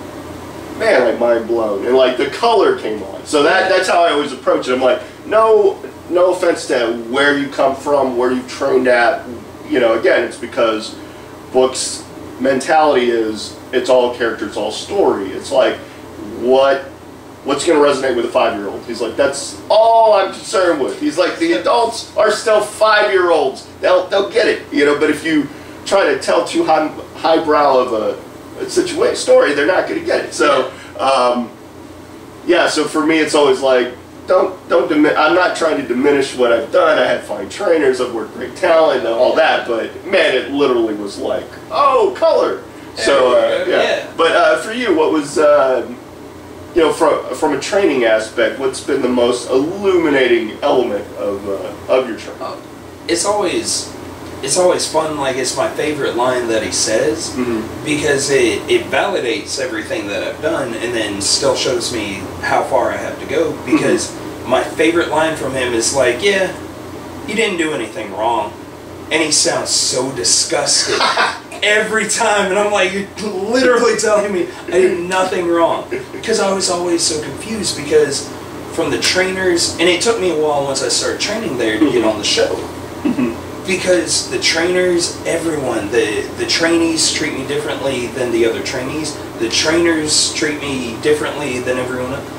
A: man, like, mind blown. And like the color came on. So that that's how I always approach it. I'm like, no no offense to where you come from, where you've trained at. You know, again, it's because Book's mentality is it's all character, it's all story. It's like, what what's gonna resonate with a five year old? He's like, that's all I'm concerned with. He's like, the adults are still five year olds. They'll they'll get it. You know, but if you try to tell too high highbrow of a situation story, they're not going to get it. So um, yeah, so for me it's always like, don't don't dimi- I'm not trying to diminish what I've done. I had fine trainers, I've worked great talent and all that, but man, it literally was like, oh, color. So uh, yeah. yeah but uh, for you, what was uh, you know, from from a training aspect, what's been the most illuminating element of uh, of your training?
B: It's always It's always fun, like, it's my favorite line that he says, mm-hmm. because it, it validates everything that I've done and then still shows me how far I have to go, because mm-hmm. my favorite line from him is like, yeah, you didn't do anything wrong. And he sounds so disgusted every time, and I'm like, you're literally telling me I did nothing wrong. Because I was always so confused, because from the trainers, and it took me a while once I started training there to get on the show. Mm-hmm. Because the trainers, everyone, the, the trainees treat me differently than the other trainees. The trainers treat me differently than everyone else.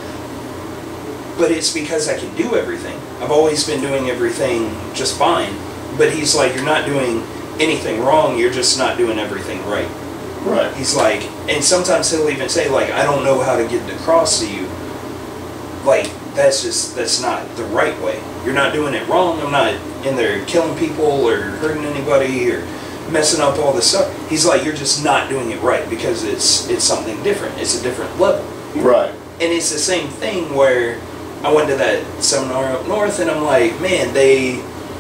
B: But it's because I can do everything. I've always been doing everything just fine. But he's like, you're not doing anything wrong, you're just not doing everything right.
A: Right.
B: He's like, and sometimes he'll even say, like, I don't know how to get it across to you. Like, that's just, that's not the right way. You're not doing it wrong. I'm not in there killing people or hurting anybody or messing up all this stuff. He's like, you're just not doing it right, because it's it's something different. It's a different level.
A: Right.
B: And it's the same thing where I went to that seminar up north, and I'm like, man, they,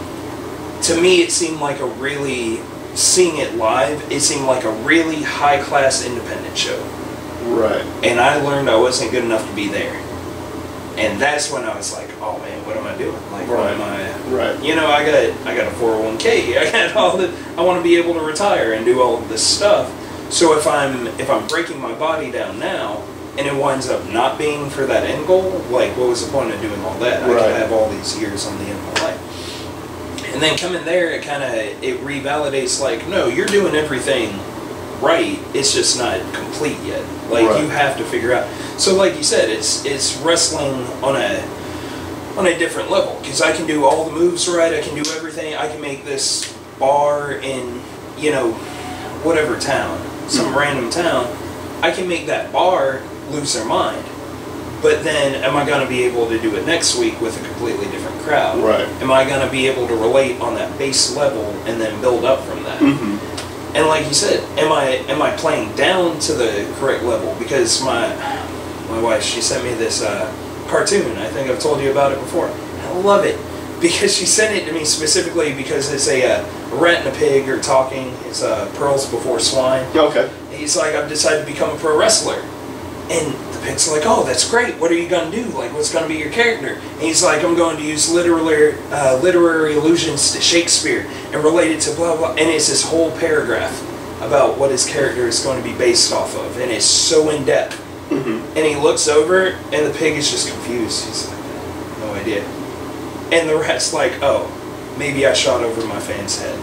B: to me it seemed like a really, seeing it live, it seemed like a really high-class independent show.
A: Right.
B: And I learned I wasn't good enough to be there. And that's when I was like, oh man, what am I doing? Like,
A: right.
B: what am I?
A: Right.
B: You know, I got I got a four oh one K. I got all the. I want to be able to retire and do all of this stuff. So if I'm if I'm breaking my body down now, and it winds up not being for that end goal, like, what was the point of doing all that?
A: Right.
B: I could have all these years on the end of my life. And then coming there, it kind of it revalidates, like, no, you're doing everything right, it's just not complete yet. Like, right. You have to figure out. So like you said, it's it's wrestling on a on a different level, because I can do all the moves right, I can do everything. I can make this bar in, you know, whatever town, some mm-hmm. random town, I can make that bar lose their mind. But then, am I going to be able to do it next week with a completely different crowd?
A: Right.
B: Am I going to be able to relate on that base level and then build up from that? Mm-hmm. And like you said, am I am I playing down to the correct level? Because my my wife, she sent me this uh, cartoon. I think I've told you about it before. I love it because she sent it to me specifically because it's a, uh, a rat and a pig are talking. It's uh, pearls before swine.
A: Okay.
B: And he's like, I've decided to become a pro wrestler. And the pig's like, oh, that's great. What are you going to do? Like, what's going to be your character? And he's like, I'm going to use literary, uh, literary allusions to Shakespeare and relate it to blah, blah. And it's this whole paragraph about what his character is going to be based off of. And it's so in-depth. Mm-hmm. And he looks over, and the pig is just confused. He's like, no idea. And the rat's like, oh, maybe I shot over my fan's head.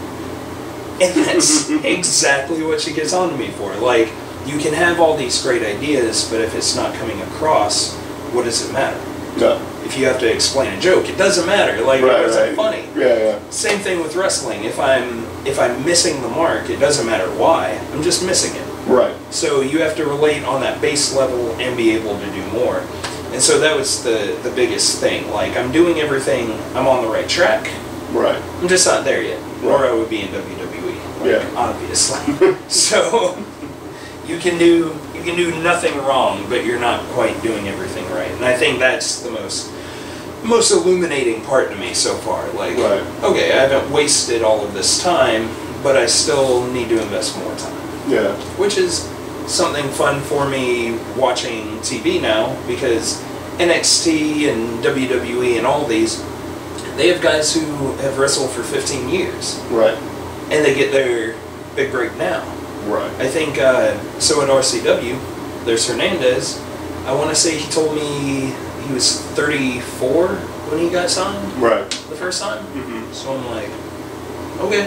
B: And that's exactly what she gets on to me for. Like, you can have all these great ideas, but if it's not coming across, what does it matter?
A: No.
B: If you have to explain a joke, it doesn't matter. Like,
A: right,
B: it wasn't
A: right.
B: funny.
A: Yeah, yeah.
B: Same thing with wrestling. If I'm if I'm missing the mark, it doesn't matter why. I'm just missing it.
A: Right.
B: So you have to relate on that base level and be able to do more. And so that was the the biggest thing. Like, I'm doing everything. I'm on the right track.
A: Right.
B: I'm just not there yet.
A: Right.
B: Or I would be in W W E. Like,
A: yeah.
B: Obviously. So you can do you can do nothing wrong, but you're not quite doing everything right. And I think that's the most most illuminating part to me so far. Like,
A: right.
B: okay, I haven't wasted all of this time, but I still need to invest more time.
A: Yeah.
B: Which is something fun for me watching T V now, because N X T and W W E and all these, they have guys who have wrestled for fifteen years.
A: Right.
B: And they get their big break now.
A: Right.
B: I think, uh, so at R C W, there's Hernandez. I want to say he told me he was thirty-four when he got signed.
A: Right.
B: The first time.
A: Mm-hmm.
B: So I'm like, okay.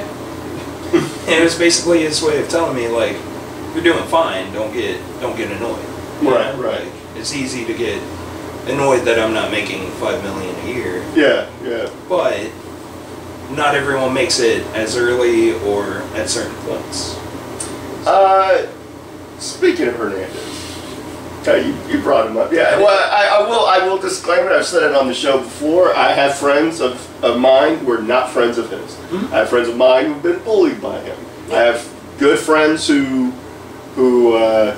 B: And it was basically his way of telling me, like, you're doing fine. Don't get don't get annoyed. You
A: right.
B: know?
A: Right.
B: Like, it's easy to get annoyed that I'm not making five million a year.
A: Yeah. Yeah.
B: But not everyone makes it as early or at certain points.
A: Uh, speaking of Hernandez, okay, you, you brought him up. Yeah, well, I, I will I will disclaim it. I've said it on the show before. I have friends of, of mine who are not friends of his. Mm-hmm. I have friends of mine who've been bullied by him. Yeah. I have good friends who who uh,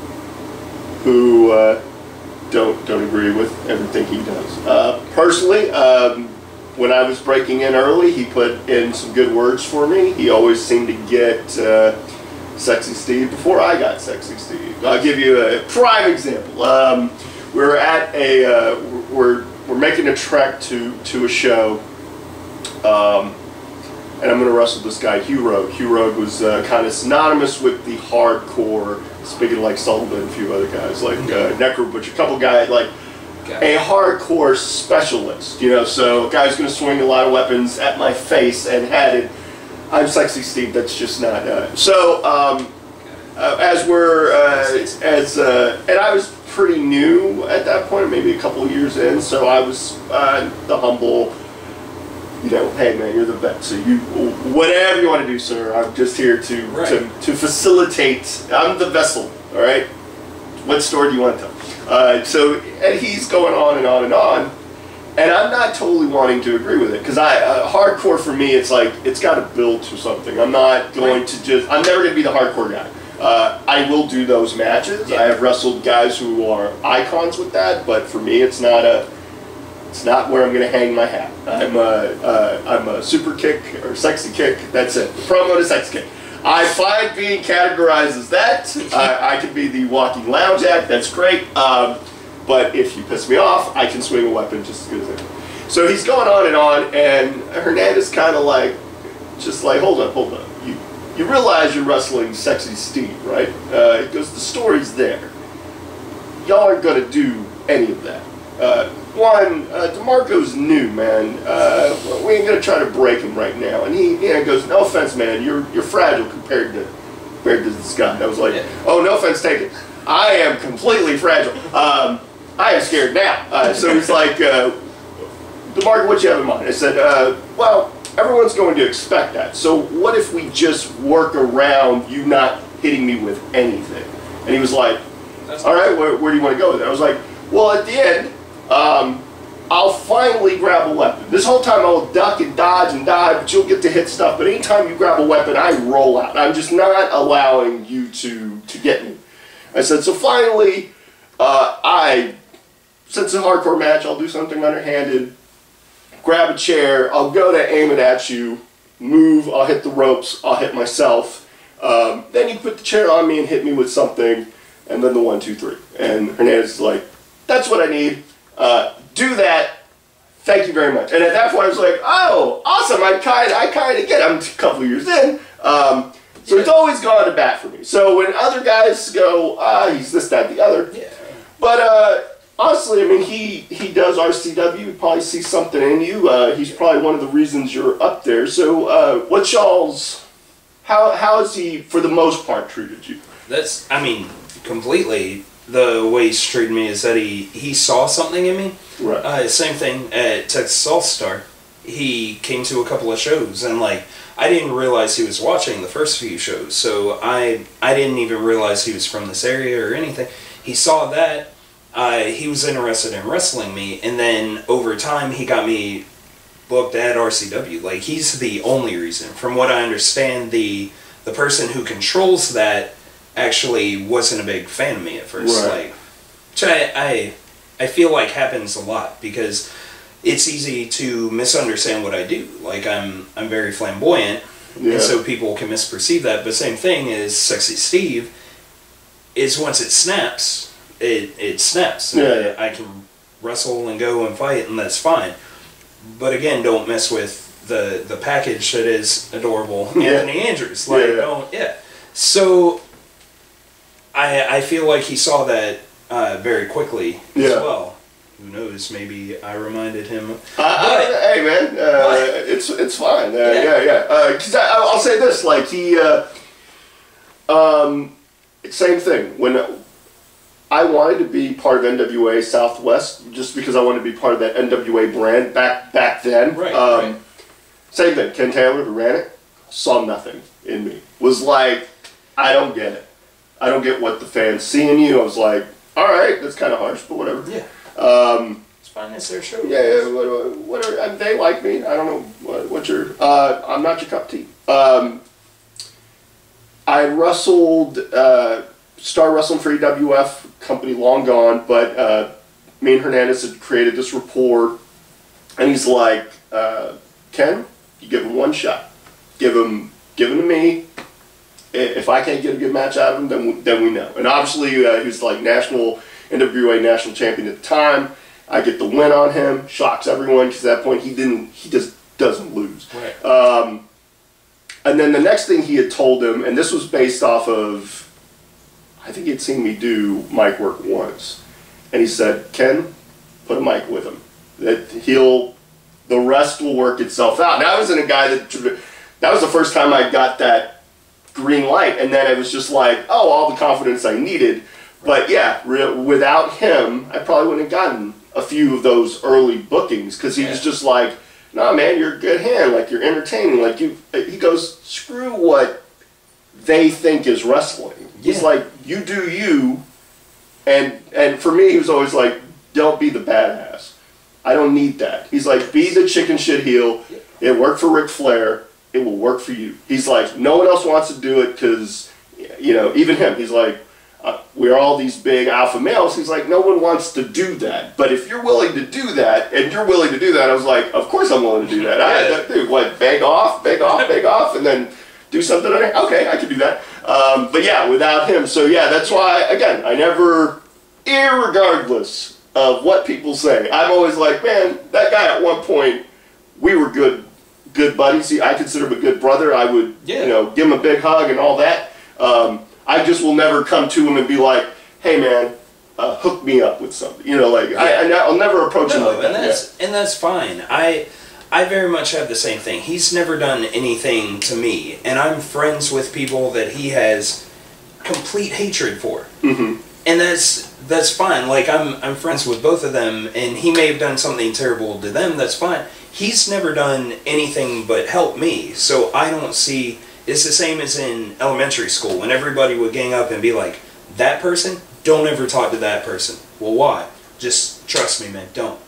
A: who uh, don't don't agree with everything he does. Uh, personally, um, when I was breaking in early, he put in some good words for me. He always seemed to get uh, Sexy Steve before I got Sexy Steve. I'll give you a prime example. Um, we're at a uh, we're we're making a trek to to a show, um, and I'm going to wrestle this guy Hugh Rogue. Hugh Rogue was uh, kind of synonymous with the hardcore. Speaking like Sullivan and a few other guys like uh, Necro Butcher, a couple guys like. A hardcore specialist, you know, so a guy's going to swing a lot of weapons at my face and had it. I'm Sexy Steve, that's just not, uh, so, um, uh, as we're, uh, as, uh, and I was pretty new at that point, maybe a couple of years in, so I was, uh, the humble, you know, hey man, you're the vet, so you, whatever you want to do, sir, I'm just here to,
B: right.
A: to, to facilitate, I'm the vessel, alright? What story do you want to tell? Uh, so, and he's going on and on and on, and I'm not totally wanting to agree with it, because I, uh, hardcore for me, it's like, it's got to build to something. I'm not going to just, I'm never going to be the hardcore guy. Uh, I will do those matches. Yeah. I have wrestled guys who are icons with that, but for me, it's not a, it's not where I'm going to hang my hat. I'm a, uh, I'm a super kick, or sexy kick, that's it. Promo to sexy kick. I find being categorized as that. uh, I can be the walking lounge act, that's great. Um, but if you piss me off, I can swing a weapon just as good as I can. So he's going on and on, and Hernandez kind of like, just like, hold up, hold up. You, you realize you're wrestling Sexy Steve, right? Uh, he goes, the story's there. Y'all aren't going to do any of that. Uh, one, uh, DeMarco's new, man. Uh, we ain't gonna try to break him right now. And he, you know, goes, no offense, man. You're you're fragile compared to compared to this guy. And I was like, yeah. Oh, no offense taken. I am completely fragile. Um, I am scared now. Uh, so he's like, uh, DeMarco, what you have in mind? I said, uh, well, everyone's going to expect that. So what if we just work around you not hitting me with anything? And he was like, That's all right, where, where do you want to go with it? I was like, well, at the end. Um, I'll finally grab a weapon. This whole time I'll duck and dodge and dive, but you'll get to hit stuff. But anytime you grab a weapon, I roll out. I'm just not allowing you to, to get me. I said, so finally, uh, I, since it's a hardcore match, I'll do something underhanded. grab a chair, I'll go to aim it at you, move, I'll hit the ropes, I'll hit myself. Um, then you put the chair on me and hit me with something, and then the one, two, three. And Hernandez is like, that's what I need. Uh, do that. Thank you very much. And at that point, I was like, oh, awesome. I kind I kind of get it. I'm a couple of years in. Um, so yeah. He's always gone to bat for me. So when other guys go, ah, he's this, that, the other.
B: Yeah.
A: But uh, honestly, I mean, he, he does R C W. He probably sees something in you. Uh, he's probably one of the reasons you're up there. So uh, what's y'all's, how, how has he, for the most part, treated you?
B: That's, I mean, completely. The way he's treated me is that he, he saw something in me.
A: Right.
B: Uh, same thing at Texas All-Star. He came to a couple of shows, and like I didn't realize he was watching the first few shows, so I I didn't even realize he was from this area or anything. He saw that. Uh, he was interested in wrestling me, and then over time he got me booked at R C W. Like he's the only reason. From what I understand, the the person who controls that actually wasn't a big fan of me at first.
A: Right.
B: Like, which I, I I feel like happens a lot because it's easy to misunderstand what I do. Like I'm I'm very flamboyant,
A: yeah.
B: and so people can misperceive that. But same thing is Sexy Steve. Is once it snaps, it it snaps.
A: Yeah.
B: I, I can wrestle and go and fight, and that's fine. But again, don't mess with the the package that is adorable
A: Yeah.
B: Anthony Andrews. Like
A: Yeah, yeah.
B: don't yeah. So I I feel like he saw that uh, very quickly
A: Yeah.
B: as well. Who knows? Maybe I reminded him.
A: Uh, I, hey man, uh, it's it's fine. Uh, yeah, yeah. yeah. Because I I'll say this, like he, uh, um, same thing. When I wanted to be part of N W A Southwest, just because I wanted to be part of that N W A brand back back then.
B: Right.
A: Um,
B: right.
A: Same thing. Ken Taylor, who ran it, saw nothing in me. Was like, I don't get it. I don't get what the fans see in you. I was like, all right, that's kind of harsh, but whatever.
B: Yeah.
A: Um,
B: It's fine. It's their show.
A: yeah, yeah, whatever. whatever. I mean, they like me. I don't know what, what your. Uh, I'm not your cup of tea. Um, I wrestled, uh, started wrestling for E W F, company long gone, but uh, me and Hernandez had created this rapport, and he's like, uh, Ken, you give him one shot. Give him, give him to me. If I can't get a good match out of him, then we, then we know. And obviously, uh, he was like national, N W A national champion at the time. I get the win on him, shocks everyone, because at that point he didn't, he just doesn't lose.
B: Right.
A: Um, and then the next thing he had told him, and this was based off of, I think he had seen me do mic work once, and he said, Ken, put a mic with him. That he'll, the rest will work itself out. Now I was in a guy that, that was the first time I got that green light, and then it was just like, oh, all the confidence I needed. But yeah, re- without him, I probably wouldn't have gotten a few of those early bookings, because he
B: yeah.
A: was just like, nah, man, you're a good hand, like you're entertaining, like you. He goes, screw what they think is wrestling.
B: Yeah.
A: He's like, you do you, and and for me, he was always like, don't be the badass. I don't need that. He's like, be the chicken shit heel.
B: Yeah.
A: It worked for Ric Flair. It will work for you. He's like, no one else wants to do it because, you know, even him, he's like, uh, we're all these big alpha males. He's like, no one wants to do that. But if you're willing to do that, and you're willing to do that, I was like, of course I'm willing to do that. I, I, dude, what, beg off, beg off, beg off, and then do something? Okay, I can do that. Um, but yeah, without him. So yeah, that's why, again, I never, irregardless of what people say, I'm always like, man, that guy at one point, we were good. Good buddies. I consider him a good brother. I would,
B: yeah.
A: you know, give him a big hug and all that. Um, I just will never come to him and be like, "Hey, man, uh, hook me up with something." You know, like yeah. I, I, I'll never approach
B: no,
A: him like
B: and
A: that.
B: That's,
A: yeah.
B: and that's fine. I, I very much have the same thing. He's never done anything to me, and I'm friends with people that he has complete hatred for,
A: Mm-hmm.
B: and that's that's fine. Like I'm, I'm friends with both of them, and he may have done something terrible to them. That's fine. He's never done anything but help me, so I don't see. It's the same as in elementary school when everybody would gang up and be like, "That person, don't ever talk to that person." Well, why? Just trust me, man. Don't.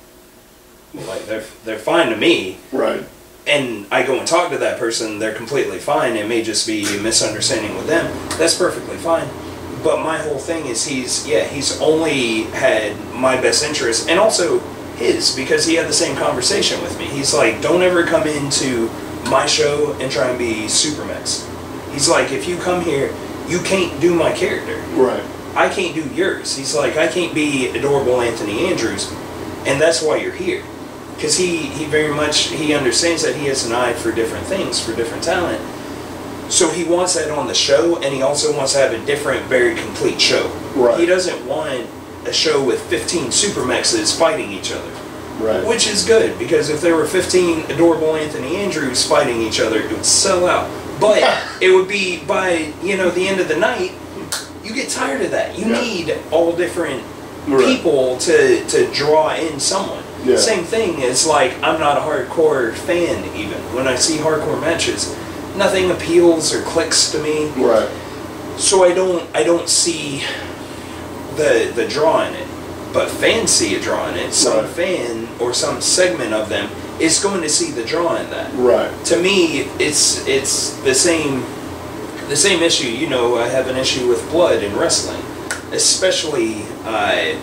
B: Like they're they're fine to me,
A: right?
B: And I go and talk to that person, they're completely fine. It may just be a misunderstanding with them. That's perfectly fine. But my whole thing is he's yeah he's only had my best interest, and also his, because he had the same conversation with me. He's like, don't ever come into my show and try and be super mix. He's like, if you come here, you can't do my character.
A: Right.
B: I can't do yours. He's like, I can't be adorable Anthony Andrews, and that's why you're here. Because he, he very much, he understands that he has an eye for different things, for different talent. So he wants that on the show, and he also wants to have a different, very complete show.
A: Right.
B: He doesn't want a show with fifteen super mexes fighting each other.
A: Right.
B: Which is good, because if there were fifteen adorable Anthony Andrews fighting each other, it would sell out. But it would be, by, you know, the end of the night, you get tired of that. You yeah. need all different right. people to, to draw in someone. Yeah. Same thing is like, I'm not a hardcore fan even. When I see hardcore matches, nothing appeals or clicks to me.
A: Right.
B: So I don't I don't see the the draw in it. But fans see a draw in it. Some right. fan or some segment of them is going to see the draw in that. Right. To me, it's it's the same the same issue. You know, I have an issue with blood in wrestling, especially uh,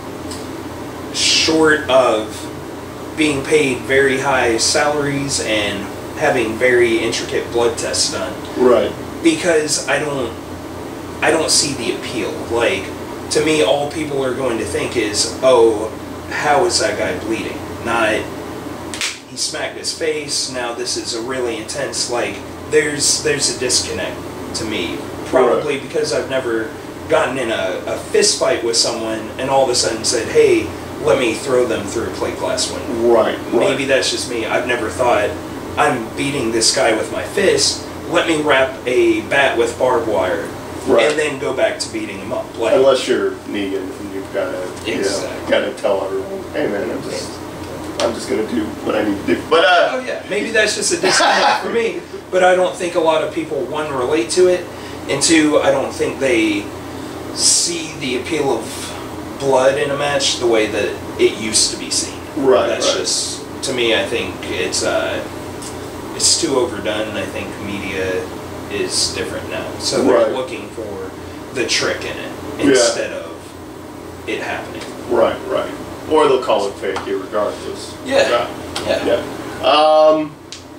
B: short of being paid very high salaries and having very intricate blood tests done. Right. Because I don't I don't see the appeal. Like, to me, all people are going to think is, oh, how is that guy bleeding? Not, he smacked his face, now this is a really intense, like, there's there's a disconnect to me. Probably right. because I've never gotten in a, a fist fight with someone and all of a sudden said, hey, let me throw them through a plate glass window. Right, right. Maybe that's just me. I've never thought, I'm beating this guy with my fist, let me wrap a bat with barbed wire. Right. And then go back to beating him up. Like,
A: unless you're Negan, and you've got to, you exactly. know, got to tell everyone, hey man, I'm just, I'm just gonna do what I need to do. But uh,
B: oh yeah, maybe that's just a disconnect for me. But I don't think a lot of people, one, relate to it, and two, I don't think they see the appeal of blood in a match the way that it used to be seen. Right. That's right. just, to me, I think it's uh, it's too overdone. I think media is different now, so they're right. looking for the trick in it instead yeah. of it happening.
A: Right, right. Or they'll call it fake, regardless.
B: Yeah,
A: yeah, yeah. yeah. Um,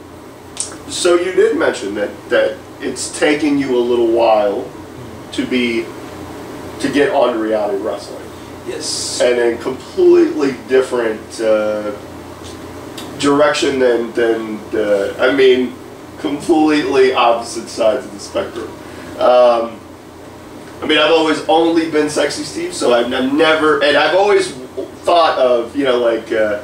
A: so you did mention that that it's taking you a little while to be to get onto reality wrestling.
B: Yes.
A: And in completely different uh, direction than than uh, I mean. completely opposite sides of the spectrum. Um, I mean, I've always only been Sexy Steve, so I've, I've never, and I've always thought of, you know, like uh,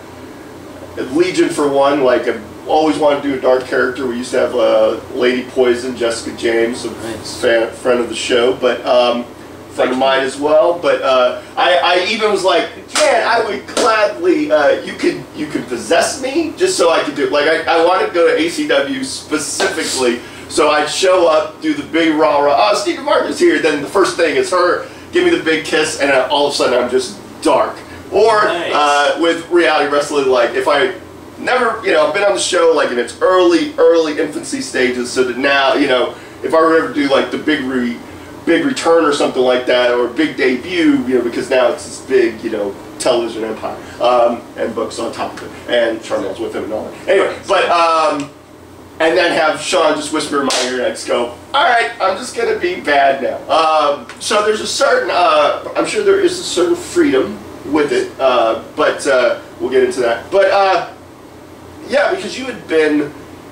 A: Legion for one, like I've always wanted to do a dark character. We used to have uh, Lady Poison, Jessica James, a nice. fan, friend of the show, but um, friend of mine as well. But uh, I, I even was like, man, I would gladly, uh, you could you could possess me just so I could do it. Like, I, I wanted to go to A C W specifically, so I'd show up, do the big rah-rah, oh, Steve DeMarco's here, then the first thing is her, give me the big kiss, and all of a sudden I'm just dark. Or nice. uh, with reality wrestling, like, if I never, you know, I've been on the show, like, in its early, early infancy stages, so that now, you know, if I were ever to do, like, the big re big return or something like that, or a big debut, you know, because now it's this big, you know, television empire, um, and books on top of it, and Charmel's with him and all that. Anyway, but, um, and then have Sean just whisper in my ear and I just go, all right, I'm just going to be bad now. Um, so there's a certain, uh, I'm sure there is a certain freedom with it, uh, but uh, we'll get into that. But, uh, yeah, because you had been,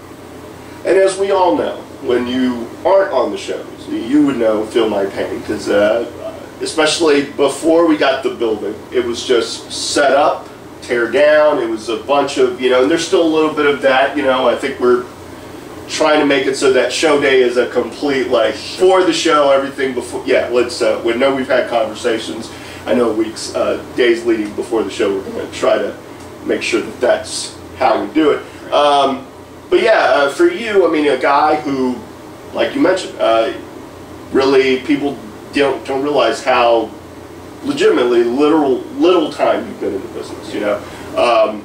A: and as we all know, when you aren't on the shows, you would know, feel my pain, because uh, especially before we got the building, it was just set up, tear down, it was a bunch of, you know, and there's still a little bit of that, you know, I think we're trying to make it so that show day is a complete, like, for the show, everything before, yeah, let's, uh, we know we've had conversations, I know weeks, uh, days leading before the show, we're going to try to make sure that that's how we do it. Um, but yeah, uh, for you, I mean, a guy who, like you mentioned, uh, really people don't don't realize how legitimately literal little time you've been in the business. You know, um,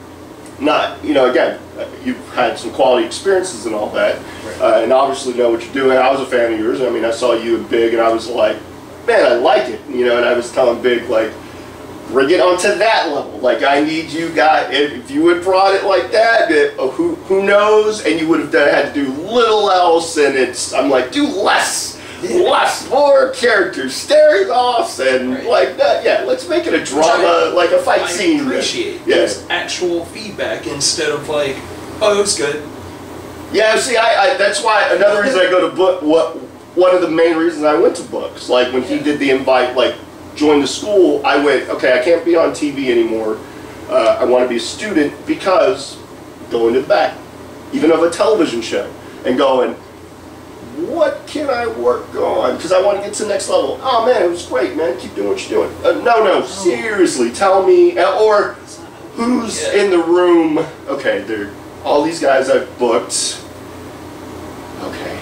A: not you know again, you've had some quality experiences and all that, uh, and obviously know what you're doing. I was a fan of yours. I mean, I saw you in Big, and I was like, man, I like it. You know, and I was telling Big like, bring it onto that level. Like, I need you guys, if, if you had brought it like that, it, oh, who who knows, and you would have done, had to do little else, and it's, I'm like, do less, yeah. less, more characters, staring offs, and right. like that, yeah, let's make it a drama, like a fight
B: I
A: scene.
B: I appreciate
A: yeah.
B: there's actual feedback instead of like, oh, it was good.
A: Yeah, see, I, I that's why, another reason I go to book, what, one of the main reasons I went to books, like when he did the invite, like, join the school, I went, okay, I can't be on T V anymore, uh, I want to be a student, because going to the back, even of a television show, and going, what can I work on, because I want to get to the next level. Oh man, it was great, man, keep doing what you're doing. Uh, no, no, seriously, tell me, or who's in the room, okay, they're, all these guys I've booked, okay,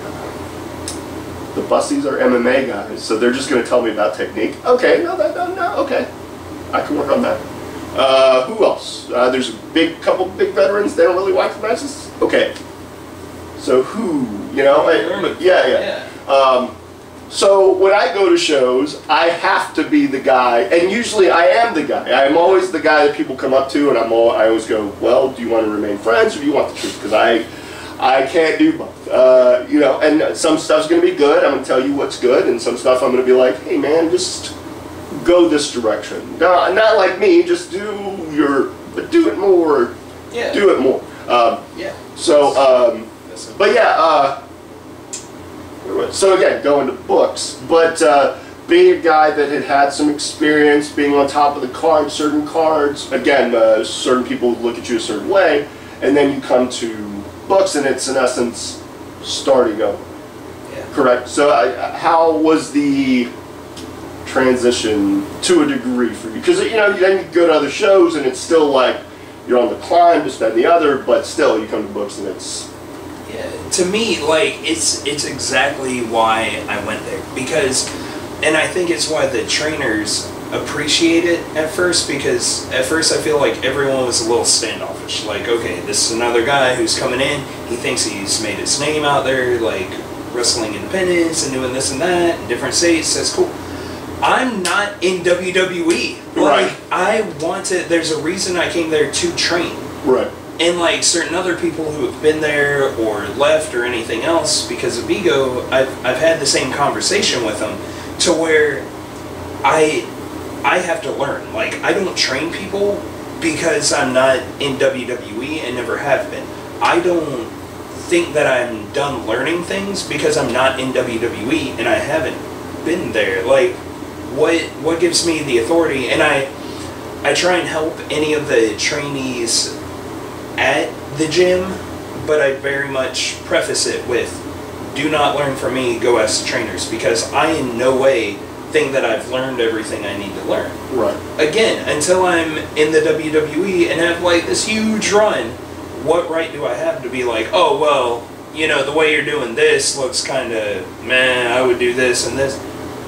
A: the bussies are M M A guys, so they're just going to tell me about technique. Okay, no, that, no, no, okay, I can work on that. Uh, who else? Uh, there's a big couple big veterans. They don't really watch the matches. Okay, so who? You know, I, yeah, yeah. yeah. Um, so when I go to shows, I have to be the guy, and usually I am the guy. I'm always the guy that people come up to, and I'm all, I always go, well, do you want to remain friends, or do you want the truth? Because I. I can't do both, uh, you know, and some stuff's going to be good, I'm going to tell you what's good, and some stuff I'm going to be like, hey man, just go this direction. No, not like me, just do your, but do it more, yeah. do it more. Um, yeah. So, um, but yeah, uh, so again, going to books, but uh, being a guy that had had some experience, being on top of the cards, certain cards, again, uh, certain people look at you a certain way, and then you come to books, and it's in essence starting over. Yeah. Correct. So, uh, how was the transition to a degree for you? Because you know, then you go to other shows, and it's still like you're on the climb, just then the other, but still you come to books, and it's.
B: Yeah. To me, like it's it's exactly why I went there, because, and I think it's why the trainers appreciate it at first, because at first I feel like everyone was a little standoffish, like, okay, this is another guy who's coming in, he thinks he's made his name out there, like wrestling independence and doing this and that in different states, that's cool. I'm not in W W E, like, right. I want to, there's a reason I came there to train,
A: right?
B: And like certain other people who have been there or left or anything else because of ego, I've, I've had the same conversation with them to where I I have to learn. Like, I don't train people because I'm not in W W E and never have been. I don't think that I'm done learning things because I'm not in W W E and I haven't been there. Like, what what gives me the authority? And I I try and help any of the trainees at the gym, but I very much preface it with, do not learn from me, go ask the trainers, because I in no way think that I've learned everything I need to learn.
A: Right.
B: Again, until I'm in the W W E and have like this huge run, what right do I have to be like, oh well, you know, the way you're doing this looks kind of, man, I would do this and this.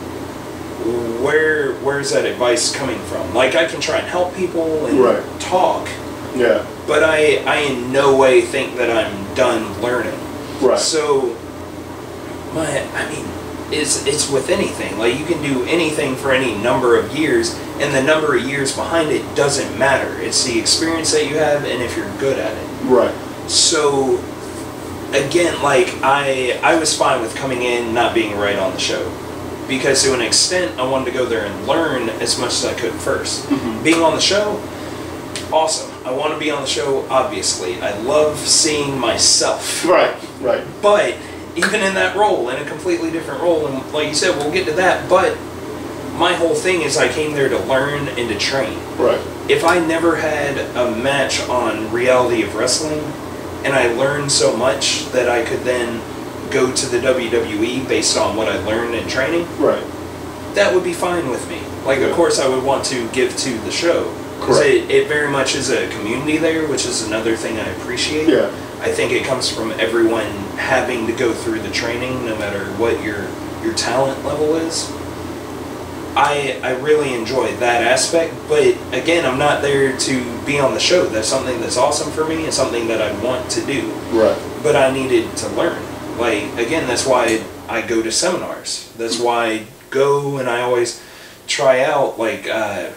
B: Where where's that advice coming from? Like, I can try and help people and
A: right.
B: talk.
A: Yeah.
B: But I I in no way think that I'm done learning.
A: Right.
B: So my I mean It's, it's with anything. Like, you can do anything for any number of years, and the number of years behind it doesn't matter. It's the experience that you have and if you're good at it.
A: Right.
B: So, again, like, I I was fine with coming in not being right on the show. Because to an extent, I wanted to go there and learn as much as I could first. Mm-hmm. Being on the show, awesome. I want to be on the show, obviously. I love seeing myself.
A: Right, right.
B: But even in that role, in a completely different role, and like you said, we'll get to that, but my whole thing is I came there to learn and to train.
A: Right.
B: If I never had a match on Reality of Wrestling, and I learned so much that I could then go to the W W E based on what I learned in training,
A: right,
B: that would be fine with me. Like, yeah. Of course I would want to give to the show, because it, it very much is a community there, which is another thing I appreciate.
A: Yeah.
B: I think it comes from everyone having to go through the training, no matter what your your talent level is. I I really enjoy that aspect, but again, I'm not there to be on the show. That's something that's awesome for me and something that I want to do.
A: Right.
B: But I needed to learn. Like, again, that's why I go to seminars. That's why I go and I always try out, like, uh,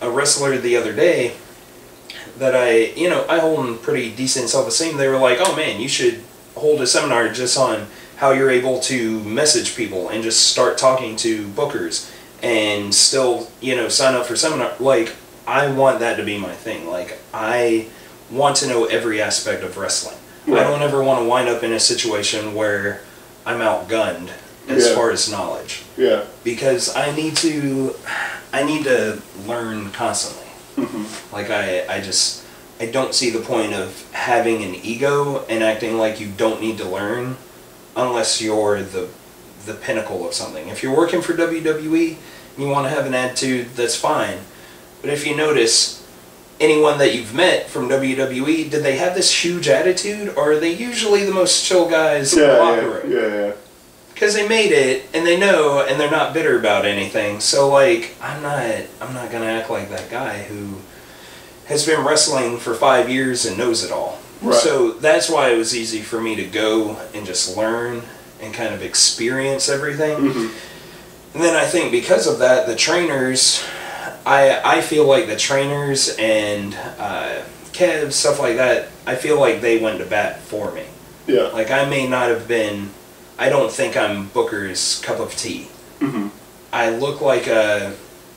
B: a wrestler the other day that I, you know, I hold in pretty decent self-esteem. They were like, oh man, you should hold a seminar just on how you're able to message people and just start talking to bookers and still, you know, sign up for seminar. Like, I want that to be my thing. Like, I want to know every aspect of wrestling. Right. I don't ever want to wind up in a situation where I'm outgunned as yeah. far as knowledge. Yeah. Because I need to, I need to learn constantly. Mm-hmm. Like, I, I just, I don't see the point of having an ego and acting like you don't need to learn unless you're the, the pinnacle of something. If you're working for W W E and you want to have an attitude, that's fine. But if you notice, anyone that you've met from W W E, did they have this huge attitude, or are they usually the most chill guys
A: yeah,
B: in the locker room?
A: Yeah, yeah, yeah.
B: Because they made it, and they know, and they're not bitter about anything. So, like, I'm not, I'm not gonna act like that guy who has been wrestling for five years and knows it all. Right. So that's why it was easy for me to go and just learn and kind of experience everything. Mm-hmm. And then I think because of that, the trainers, I I feel like the trainers and uh, Kev, stuff like that, I feel like they went to bat for me. Yeah. Like, I may not have been, I don't think I'm Booker's cup of tea. Mm-hmm. I look like a,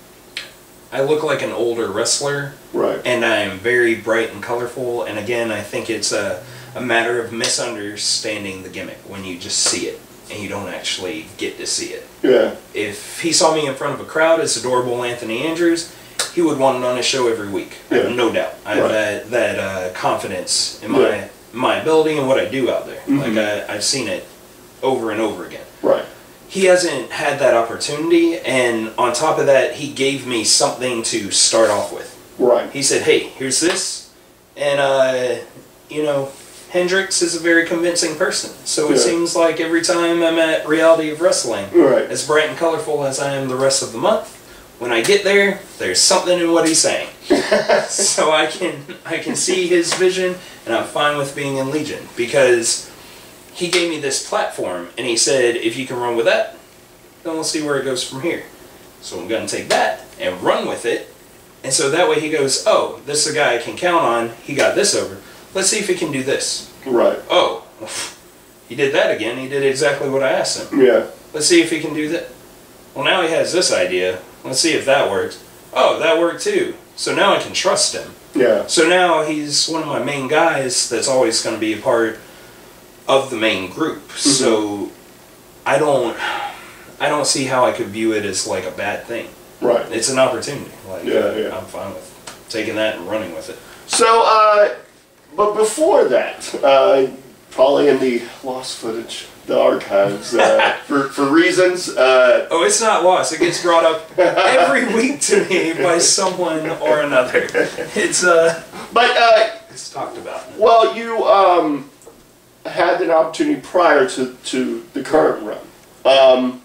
B: I look like an older wrestler. Right. And I'm very bright and colorful. And again, I think it's a, a matter of misunderstanding the gimmick when you just see it and you don't actually get to see it. Yeah. If he saw me in front of a crowd as adorable Anthony Andrews, he would want it on his show every week. Yeah. I have no doubt. I have right. that, that uh, confidence in my yeah. my ability and what I do out there. Mm-hmm. Like, I, I've seen it over and over again. Right. He hasn't had that opportunity, and on top of that, he gave me something to start off with. Right. He said, hey, here's this, and, uh, you know, Hendrix is a very convincing person. So it yeah. seems like every time I'm at Reality of Wrestling, right. as bright and colorful as I am the rest of the month, when I get there, there's something in what he's saying. So I can, I can see his vision, and I'm fine with being in Legion, because he gave me this platform, and he said, if you can run with that, then we'll see where it goes from here. So I'm going to take that and run with it. And so that way he goes, oh, this is a guy I can count on. He got this over. Let's see if he can do this. Right. Oh, he did that again. He did exactly what I asked him. Yeah. Let's see if he can do that. Well, now he has this idea. Let's see if that works. Oh, that worked too. So now I can trust him. Yeah. So now he's one of my main guys that's always going to be a part of the main group. Mm-hmm. So I don't, I don't see how I could view it as like a bad thing. Right. It's an opportunity. Like, yeah, yeah. I'm fine with taking that and running with it.
A: So, uh, but before that, uh, probably in the lost footage, the archives, uh, for, for reasons... Uh,
B: oh, it's not lost. It gets brought up every week to me by someone or another. It's, uh...
A: But, uh...
B: It's talked about.
A: Well, you, um... had an opportunity prior to, to the current run. Um...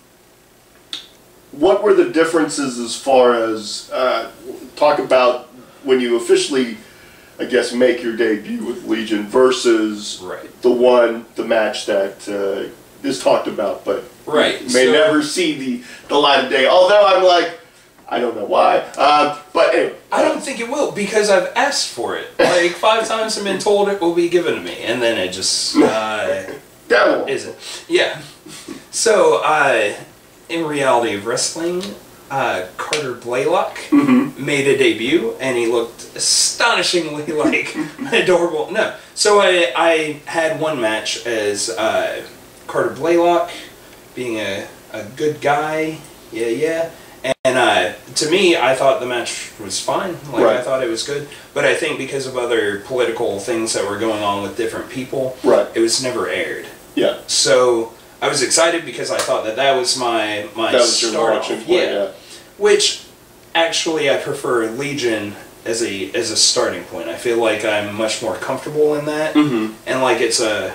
A: What were the differences as far as, uh, talk about when you officially, I guess, make your debut with Legion versus right. the one, the match that uh, is talked about, but
B: right.
A: may so, never see the, the light of day. Although I'm like, I don't know why. Uh, but anyway.
B: I don't think it will, because I've asked for it. Like, five times I've been told it will be given to me, and then it just uh,
A: Down
B: isn't. Yeah. So, I... Uh, in Reality of Wrestling, uh, Carter Blaylock mm-hmm. made a debut, and he looked astonishingly like adorable. No, so I I had one match as uh, Carter Blaylock, being a, a good guy, yeah, yeah. And uh, to me, I thought the match was fine. Like, right. I thought it was good. But I think because of other political things that were going on with different people, right. it was never aired. Yeah. So I was excited because I thought that that was my my
A: that was
B: start
A: your launching
B: off.
A: point,
B: yeah.
A: yeah.
B: Which actually I prefer Legion as a as a starting point. I feel like I'm much more comfortable in that, mm-hmm. and like it's a.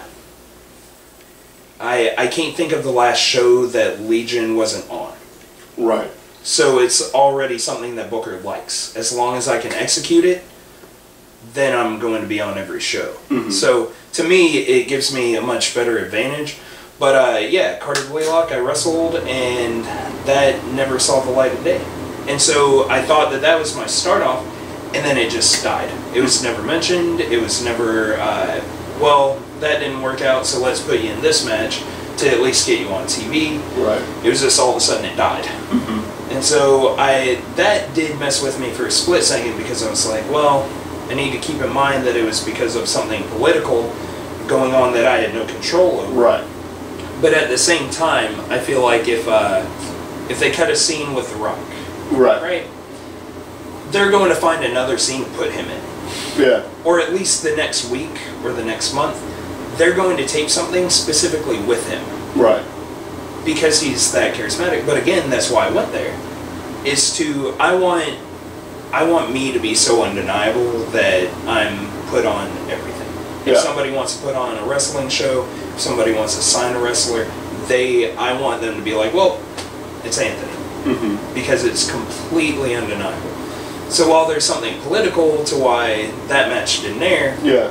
B: I I can't think of the last show that Legion wasn't on.
A: Right.
B: So it's already something that Booker likes. As long as I can execute it, then I'm going to be on every show. Mm-hmm. So to me, it gives me a much better advantage. But uh, yeah, Carter Blaylock, I wrestled, and that never saw the light of day. And so I thought that that was my start off, and then it just died. It was never mentioned. It was never, uh, well, that didn't work out, so let's put you in this match to at least get you on T V.
A: Right.
B: It was just all of a sudden it died. Mm-hmm. And so I that did mess with me for a split second, because I was like, well, I need to keep in mind that it was because of something political going on that I had no control over.
A: Right.
B: But at the same time, I feel like if uh, if they cut a scene with The Rock,
A: right,
B: right, they're going to find another scene to put him in.
A: Yeah.
B: Or at least the next week or the next month, they're going to tape something specifically with him.
A: Right.
B: Because he's that charismatic. But again, that's why I went there. Is to I want I want me to be so undeniable that I'm put on everything. If
A: yeah.
B: somebody wants to put on a wrestling show, if somebody wants to sign a wrestler, they I want them to be like, well, it's Anthony. Mm-hmm. Because it's completely undeniable. So while there's something political to why that match didn't air,
A: yeah.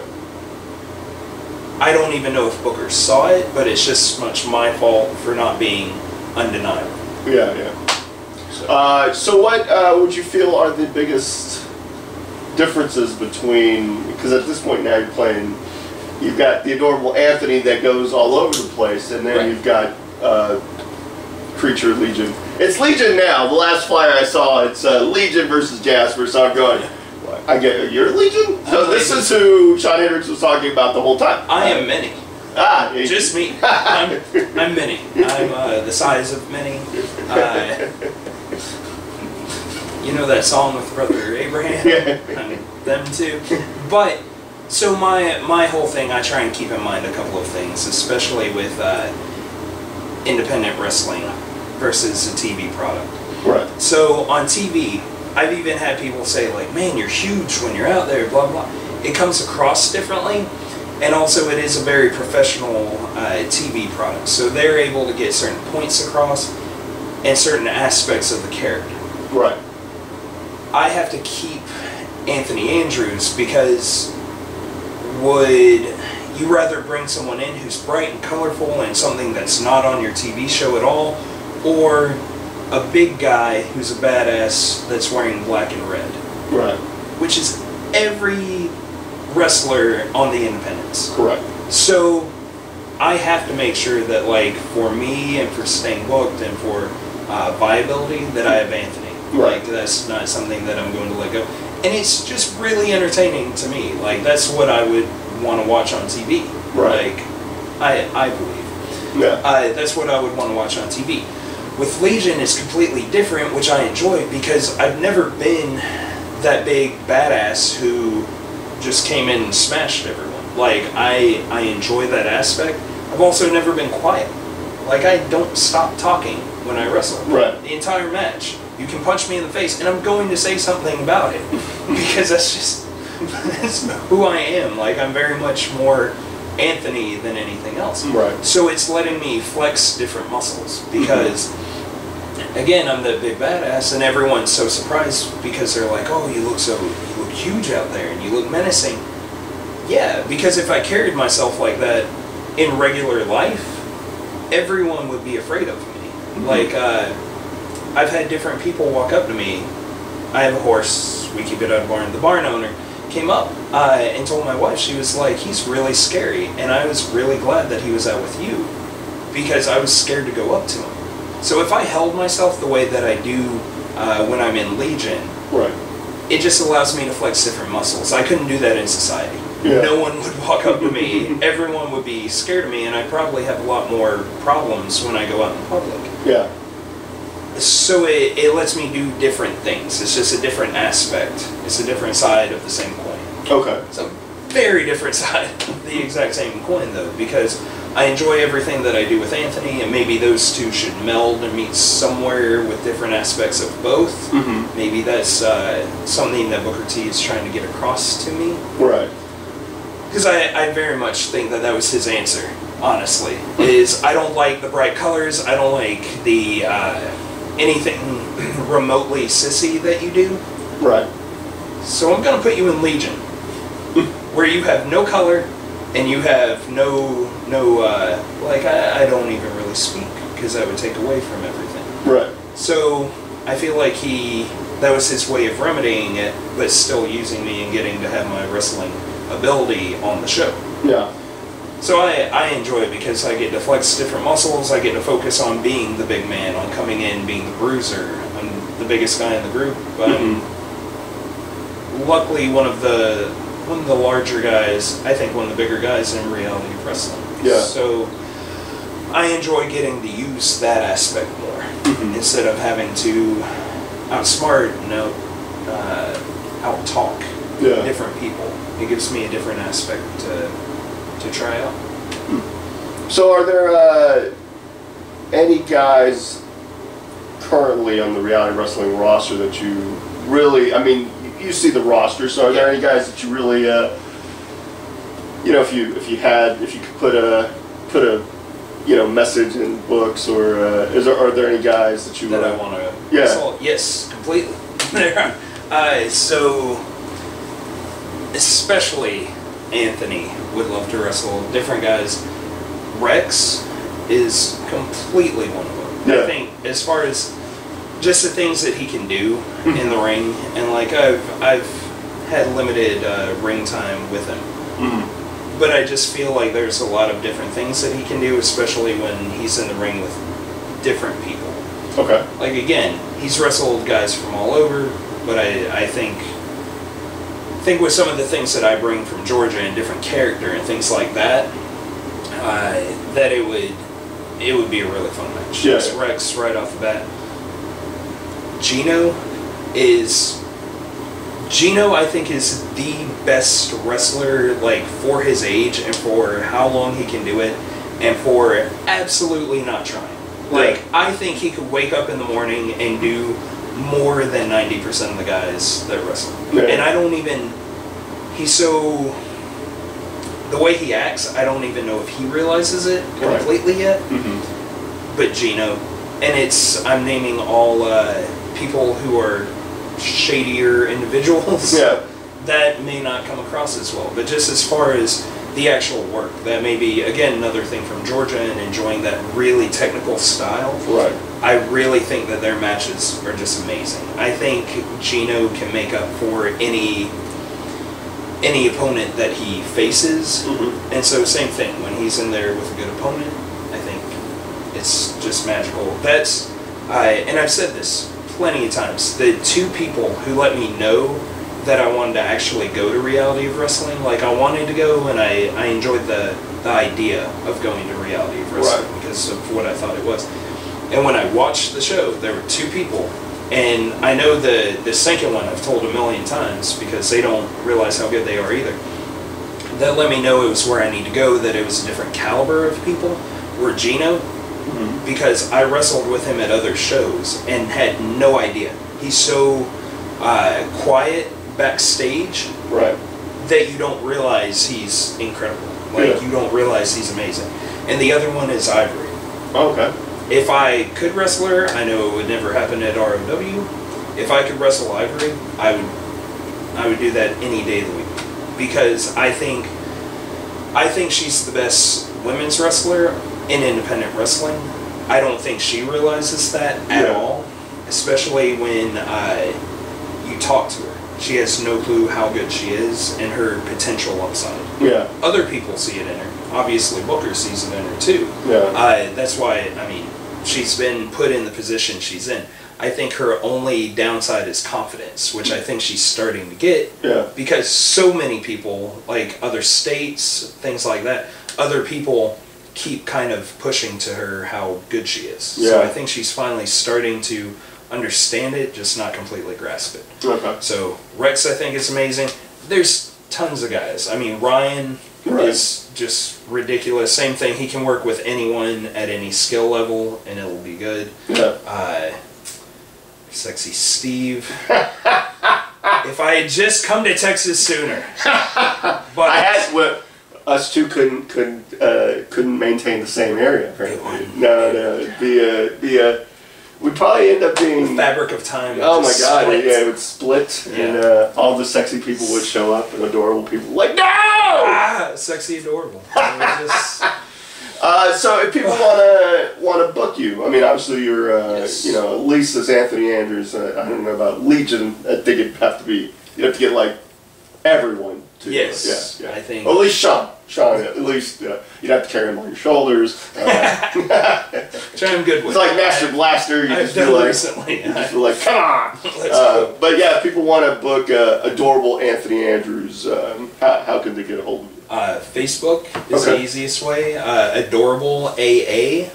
B: I don't even know if Booker saw it, but it's just much my fault for not being undeniable.
A: Yeah, yeah. So, uh, so what uh, would you feel are the biggest differences between, because at this point now you're playing, you've got the adorable Anthony that goes all over the place, and then right. you've got uh, Creature Legion. It's Legion now. The last flyer I saw, it's uh, Legion versus Jasper, so I'm going, I get you're Legion? So
B: I'm
A: this
B: Legion.
A: is who Sean Hendricks was talking about the whole time.
B: I am Minnie.
A: Ah, yeah.
B: Just me. I'm, I'm Minnie. I'm uh, the size of Minnie. Uh, you know that song with Brother Abraham?
A: Yeah.
B: I'm them too. But, so my, my whole thing, I try and keep in mind a couple of things, especially with uh, independent wrestling versus a T V product.
A: Right.
B: So on T V, I've even had people say like, man, you're huge when you're out there, blah, blah. It comes across differently, and also it is a very professional uh, T V product. So they're able to get certain points across and certain aspects of the character.
A: Right.
B: I have to keep Anthony Andrews, because would you rather bring someone in who's bright and colorful and something that's not on your T V show at all, or a big guy who's a badass that's wearing black and red?
A: Right.
B: Which is every wrestler on the independents.
A: Correct.
B: So I have to make sure that, like, for me and for staying booked and for uh, viability, that I have Anthony.
A: Right.
B: Like, that's not something that I'm going to let go. And it's just really entertaining to me. Like, that's what I would want to watch on T V.
A: Right.
B: Like, I, I believe.
A: Yeah.
B: Uh, that's what I would want to watch on T V. With Legion, it's completely different, which I enjoy, because I've never been that big badass who just came in and smashed everyone. Like, I, I enjoy that aspect. I've also never been quiet. Like, I don't stop talking when I wrestle.
A: Right.
B: The entire match. You can punch me in the face, and I'm going to say something about it. Because that's just that's who I am. Like, I'm very much more Anthony than anything else.
A: Right.
B: So it's letting me flex different muscles, because again, I'm that big badass, and everyone's so surprised because they're like, oh, you look so you look huge out there and you look menacing. Yeah, because if I carried myself like that in regular life, everyone would be afraid of me. Mm-hmm. Like, uh, I've had different people walk up to me. I have a horse, we keep it at a barn. The barn owner came up uh, and told my wife, she was like, he's really scary, and I was really glad that he was out with you, because I was scared to go up to him. So if I held myself the way that I do uh, when I'm in Legion,
A: right,
B: it just allows me to flex different muscles. I couldn't do that in society.
A: Yeah.
B: No one would walk up to me, everyone would be scared of me, and I probably have a lot more problems when I go out in public.
A: Yeah.
B: So it, it lets me do different things. It's just a different aspect. It's a different side of the same coin.
A: Okay.
B: It's a very different side of the exact same coin, though, because I enjoy everything that I do with Anthony, and maybe those two should meld and meet somewhere with different aspects of both. Mm-hmm. Maybe that's uh, something that Booker T is trying to get across to me.
A: Right.
B: Because I, I very much think that that was his answer, honestly, is I don't like the bright colors, I don't like the uh, anything remotely sissy that you do.
A: Right.
B: So I'm going to put you in Legion, where you have no color, and you have no, no uh, like, I, I don't even really speak, because that would take away from everything.
A: Right.
B: So I feel like he, that was his way of remedying it, but still using me and getting to have my wrestling ability on the show.
A: Yeah.
B: So I, I enjoy it because I get to flex different muscles, I get to focus on being the big man, on coming in, being the bruiser. I'm the biggest guy in the group, but mm-hmm. I'm luckily one of the one of the larger guys, I think one of the bigger guys in reality wrestling.
A: Yeah.
B: So I enjoy getting to use that aspect more, mm-hmm. instead of having to outsmart and out, uh, out-talk
A: yeah.
B: different people. It gives me a different aspect to, to try out.
A: So are there uh, any guys currently on the reality wrestling roster that you really, I mean, you see the roster, so are yeah. there any guys that you really, uh, you know, if you if you had, if you could put a, put a, you know, message in books, or uh, is there, are there any guys that you
B: that
A: uh,
B: I want to
A: yeah.
B: wrestle? Yes, completely. uh, so, especially Anthony would love to wrestle different guys. Rex is completely one of them.
A: Yeah.
B: I think as far as just the things that he can do in the ring, and like I've I've had limited uh, ring time with him.
A: Mm-hmm.
B: But I just feel like there's a lot of different things that he can do, especially when he's in the ring with different people.
A: Okay.
B: Like, again, he's wrestled guys from all over, but I, I think I think with some of the things that I bring from Georgia and different character and things like that, uh, that it would it would be a really fun match.
A: Yeah.
B: Just Rex right off the bat. Gino is... Gino, I think, is the best wrestler, like, for his age and for how long he can do it, and for absolutely not trying. Like, yeah. I think he could wake up in the morning and do more than ninety percent of the guys that wrestle.
A: Yeah.
B: And I don't even... He's so... The way he acts, I don't even know if he realizes it completely
A: right.
B: yet.
A: Mm-hmm.
B: But Gino. And it's... I'm naming all uh, people who are shadier individuals
A: yeah.
B: that may not come across as well. But just as far as the actual work, that may be, again, another thing from Georgia and enjoying that really technical style.
A: Right.
B: I really think that their matches are just amazing. I think Gino can make up for any any opponent that he faces.
A: Mm-hmm.
B: And so same thing, when he's in there with a good opponent, I think it's just magical. That's, I and I've said this plenty of times, the two people who let me know that I wanted to actually go to Reality of Wrestling, like I wanted to go and I, I enjoyed the, the idea of going to Reality of Wrestling
A: right.
B: because of what I thought it was. And when I watched the show, there were two people, and I know the, the second one I've told a million times because they don't realize how good they are either, that let me know it was where I need to go, that it was a different caliber of people, were Gino. Mm-hmm. Because I wrestled with him at other shows and had no idea. He's so uh, quiet backstage
A: right.
B: that you don't realize he's incredible. Like,
A: yeah.
B: you don't realize he's amazing. And the other one is Ivory.
A: Okay.
B: If I could wrestle her, I know it would never happen at R O W. If I could wrestle Ivory, I would I would do that any day of the week. Because I think I think she's the best women's wrestler in independent wrestling. I don't think she realizes that at
A: yeah.
B: all, especially when uh, you talk to her. She has no clue how good she is and her potential upside.
A: Yeah.
B: Other people see it in her. Obviously, Booker sees it in her too.
A: Yeah.
B: Uh, that's why, I mean, she's been put in the position she's in. I think her only downside is confidence, which I think she's starting to get.
A: Yeah.
B: Because so many people, like other states, things like that, other people keep kind of pushing to her how good she is.
A: Yeah.
B: So I think she's finally starting to understand it, just not completely grasp it.
A: Okay.
B: So Rex, I think, is amazing. There's tons of guys. I mean, Ryan
A: right.
B: is just ridiculous. Same thing. He can work with anyone at any skill level, and it'll be good.
A: Yeah.
B: Uh, Sexy Steve. If I had just come to Texas sooner. But
A: I had what us two couldn't couldn't uh, couldn't maintain the same area. Apparently. No, no, it'd be a be a. We'd probably end up being
B: the fabric of time.
A: Oh my god!
B: Split.
A: Yeah, it would split,
B: yeah.
A: and uh, all the sexy people would show up, and adorable people like no.
B: Ah, sexy adorable. Just...
A: uh, Uh, so if people wanna wanna book you, I mean, obviously you're, uh,
B: Yes.
A: you know, at least as Anthony Andrews. Uh, I don't know about Legion. I think it'd have to be. You have to get like everyone. To,
B: Yes,
A: yeah, yeah.
B: I think.
A: Or at least Sean. Sean, at least uh, you'd have to carry him on your shoulders. Uh,
B: Which I'm good with.
A: It's like Master Blaster. You
B: I've
A: just feel
B: done
A: like,
B: recently.
A: you just feel like, come on.
B: Let's
A: Uh,
B: go.
A: but yeah, if people want to book uh, adorable Anthony Andrews, um, how, how can they get a hold of you?
B: Uh, Facebook is
A: Okay.
B: the easiest way. Uh, Adorable A A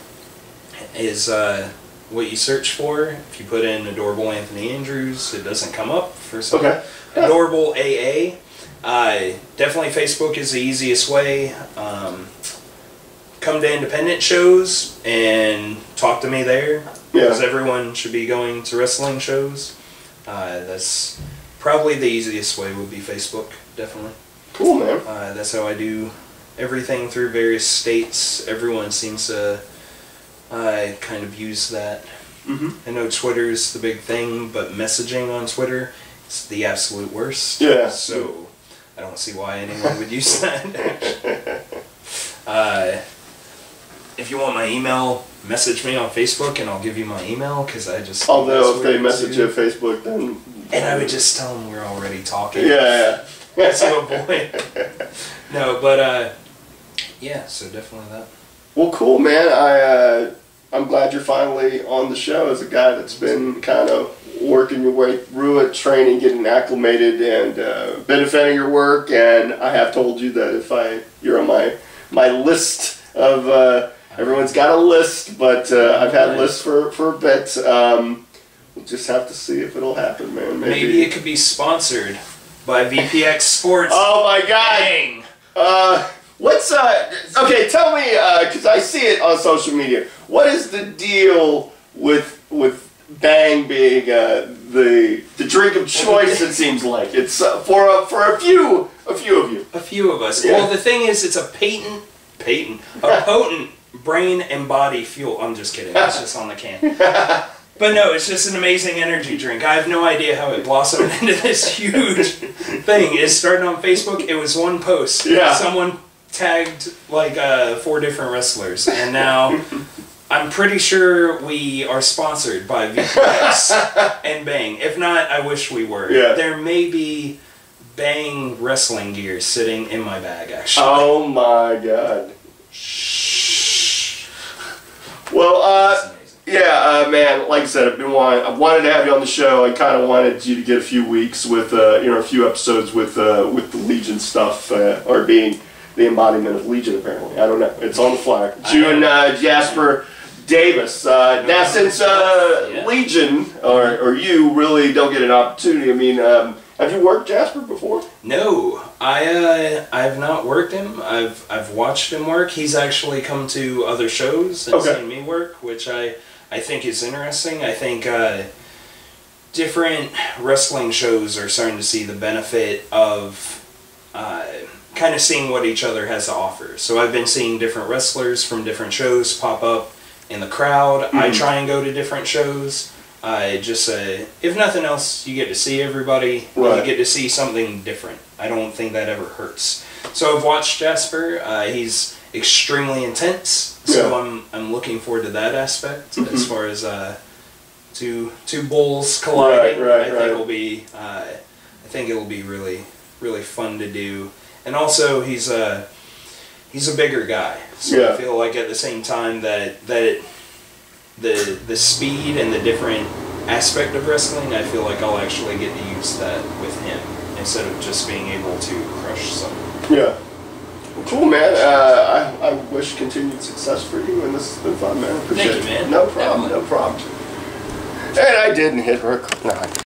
B: is uh, what you search for. If you put in Adorable Anthony Andrews, it doesn't come up for some.
A: Okay. Yeah.
B: Adorable A A. Uh, definitely Facebook is the easiest way. Um, come to independent shows and talk to me there.
A: Yeah.
B: Because everyone should be going to wrestling shows. Uh, that's probably the easiest way would be Facebook, definitely.
A: Cool, man.
B: Uh, that's how I do everything through various states. Everyone seems to uh, kind of use that.
A: Mm-hmm.
B: I know Twitter's the big thing, but messaging on Twitter is the absolute worst.
A: Yeah.
B: So I don't see why anyone would use that. uh, if you want my email, message me on Facebook and I'll give you my email because I just.
A: Although if
B: that's
A: they
B: weird
A: message
B: too.
A: you on Facebook, then.
B: And I would just tell them we're already talking.
A: Yeah, yeah.
B: That's to avoid. No, but uh, yeah, so definitely that.
A: Well, cool, man. I uh, I'm glad you're finally on the show as a guy that's been kind of working your way through it, training, getting acclimated, and uh, benefiting your work. And I have told you that if I you're on my my list of uh, everyone's got a list, but uh, I've had lists for for a bit. Um, we'll just have to see if it'll happen, man. Maybe,
B: Maybe it could be sponsored by V P X Sports.
A: Oh my God!
B: Dang.
A: Uh, what's uh? Okay, tell me, because I see it on social media. What is the deal with with Bang being uh, the the drink of choice? It seems like it's uh, for a, for a few a few of you.
B: A few of us.
A: Yeah.
B: Well, the thing is, it's a patent, patent, a potent brain and body fuel. I'm just kidding. It's just on the can. But no, it's just an amazing energy drink. I have no idea how it blossomed into this huge thing. It started on Facebook. It was one post.
A: Yeah.
B: Someone tagged like uh, four different wrestlers, and now I'm pretty sure we are sponsored by V P X and Bang. If not, I wish we were.
A: Yeah.
B: There may be Bang wrestling gear sitting in my bag, actually.
A: Oh my God.
B: Shh.
A: Well, uh.
B: That's amazing.
A: Yeah, uh, man. Like I said, I've been wanting, I wanted to have you on the show. I kind of wanted you to get a few weeks with, uh, you know, a few episodes with, uh, with the Legion stuff, uh, or being the embodiment of Legion. Apparently, I don't know. It's on the flyer. It's you and uh, Jasper Davis. Uh, now, since uh,
B: Yeah.
A: Legion or or you really don't get an opportunity, I mean, um, have you worked Jasper before?
B: No, I uh, I've not worked him. I've I've watched him work. He's actually come to other shows and
A: Okay.
B: seen me work, which I I think is interesting. I think uh, different wrestling shows are starting to see the benefit of uh, kind of seeing what each other has to offer. So I've been seeing different wrestlers from different shows pop up in the crowd. Mm-hmm. I try and go to different shows. I uh, just uh, if nothing else, you get to see everybody.
A: Right.
B: You get to see something different. I don't think that ever hurts. So I've watched Jasper. Uh, he's extremely intense. So
A: Yeah.
B: I'm I'm looking forward to that aspect
A: Mm-hmm.
B: as far as uh, two two bulls colliding.
A: Right, right,
B: I think
A: right.
B: it'll be uh, I think it'll be really really fun to do. And also he's a he's a bigger guy. So
A: Yeah.
B: I feel like at the same time that that the the speed and the different aspect of wrestling, I feel like I'll actually get to use that with him instead of just being able to crush someone.
A: Yeah. Well, cool, man. Uh, I, I wish continued success for you, and this has been fun, man. Appreciate
B: Thank you,
A: it.
B: man.
A: No problem, no problem. And I didn't hit her. No, I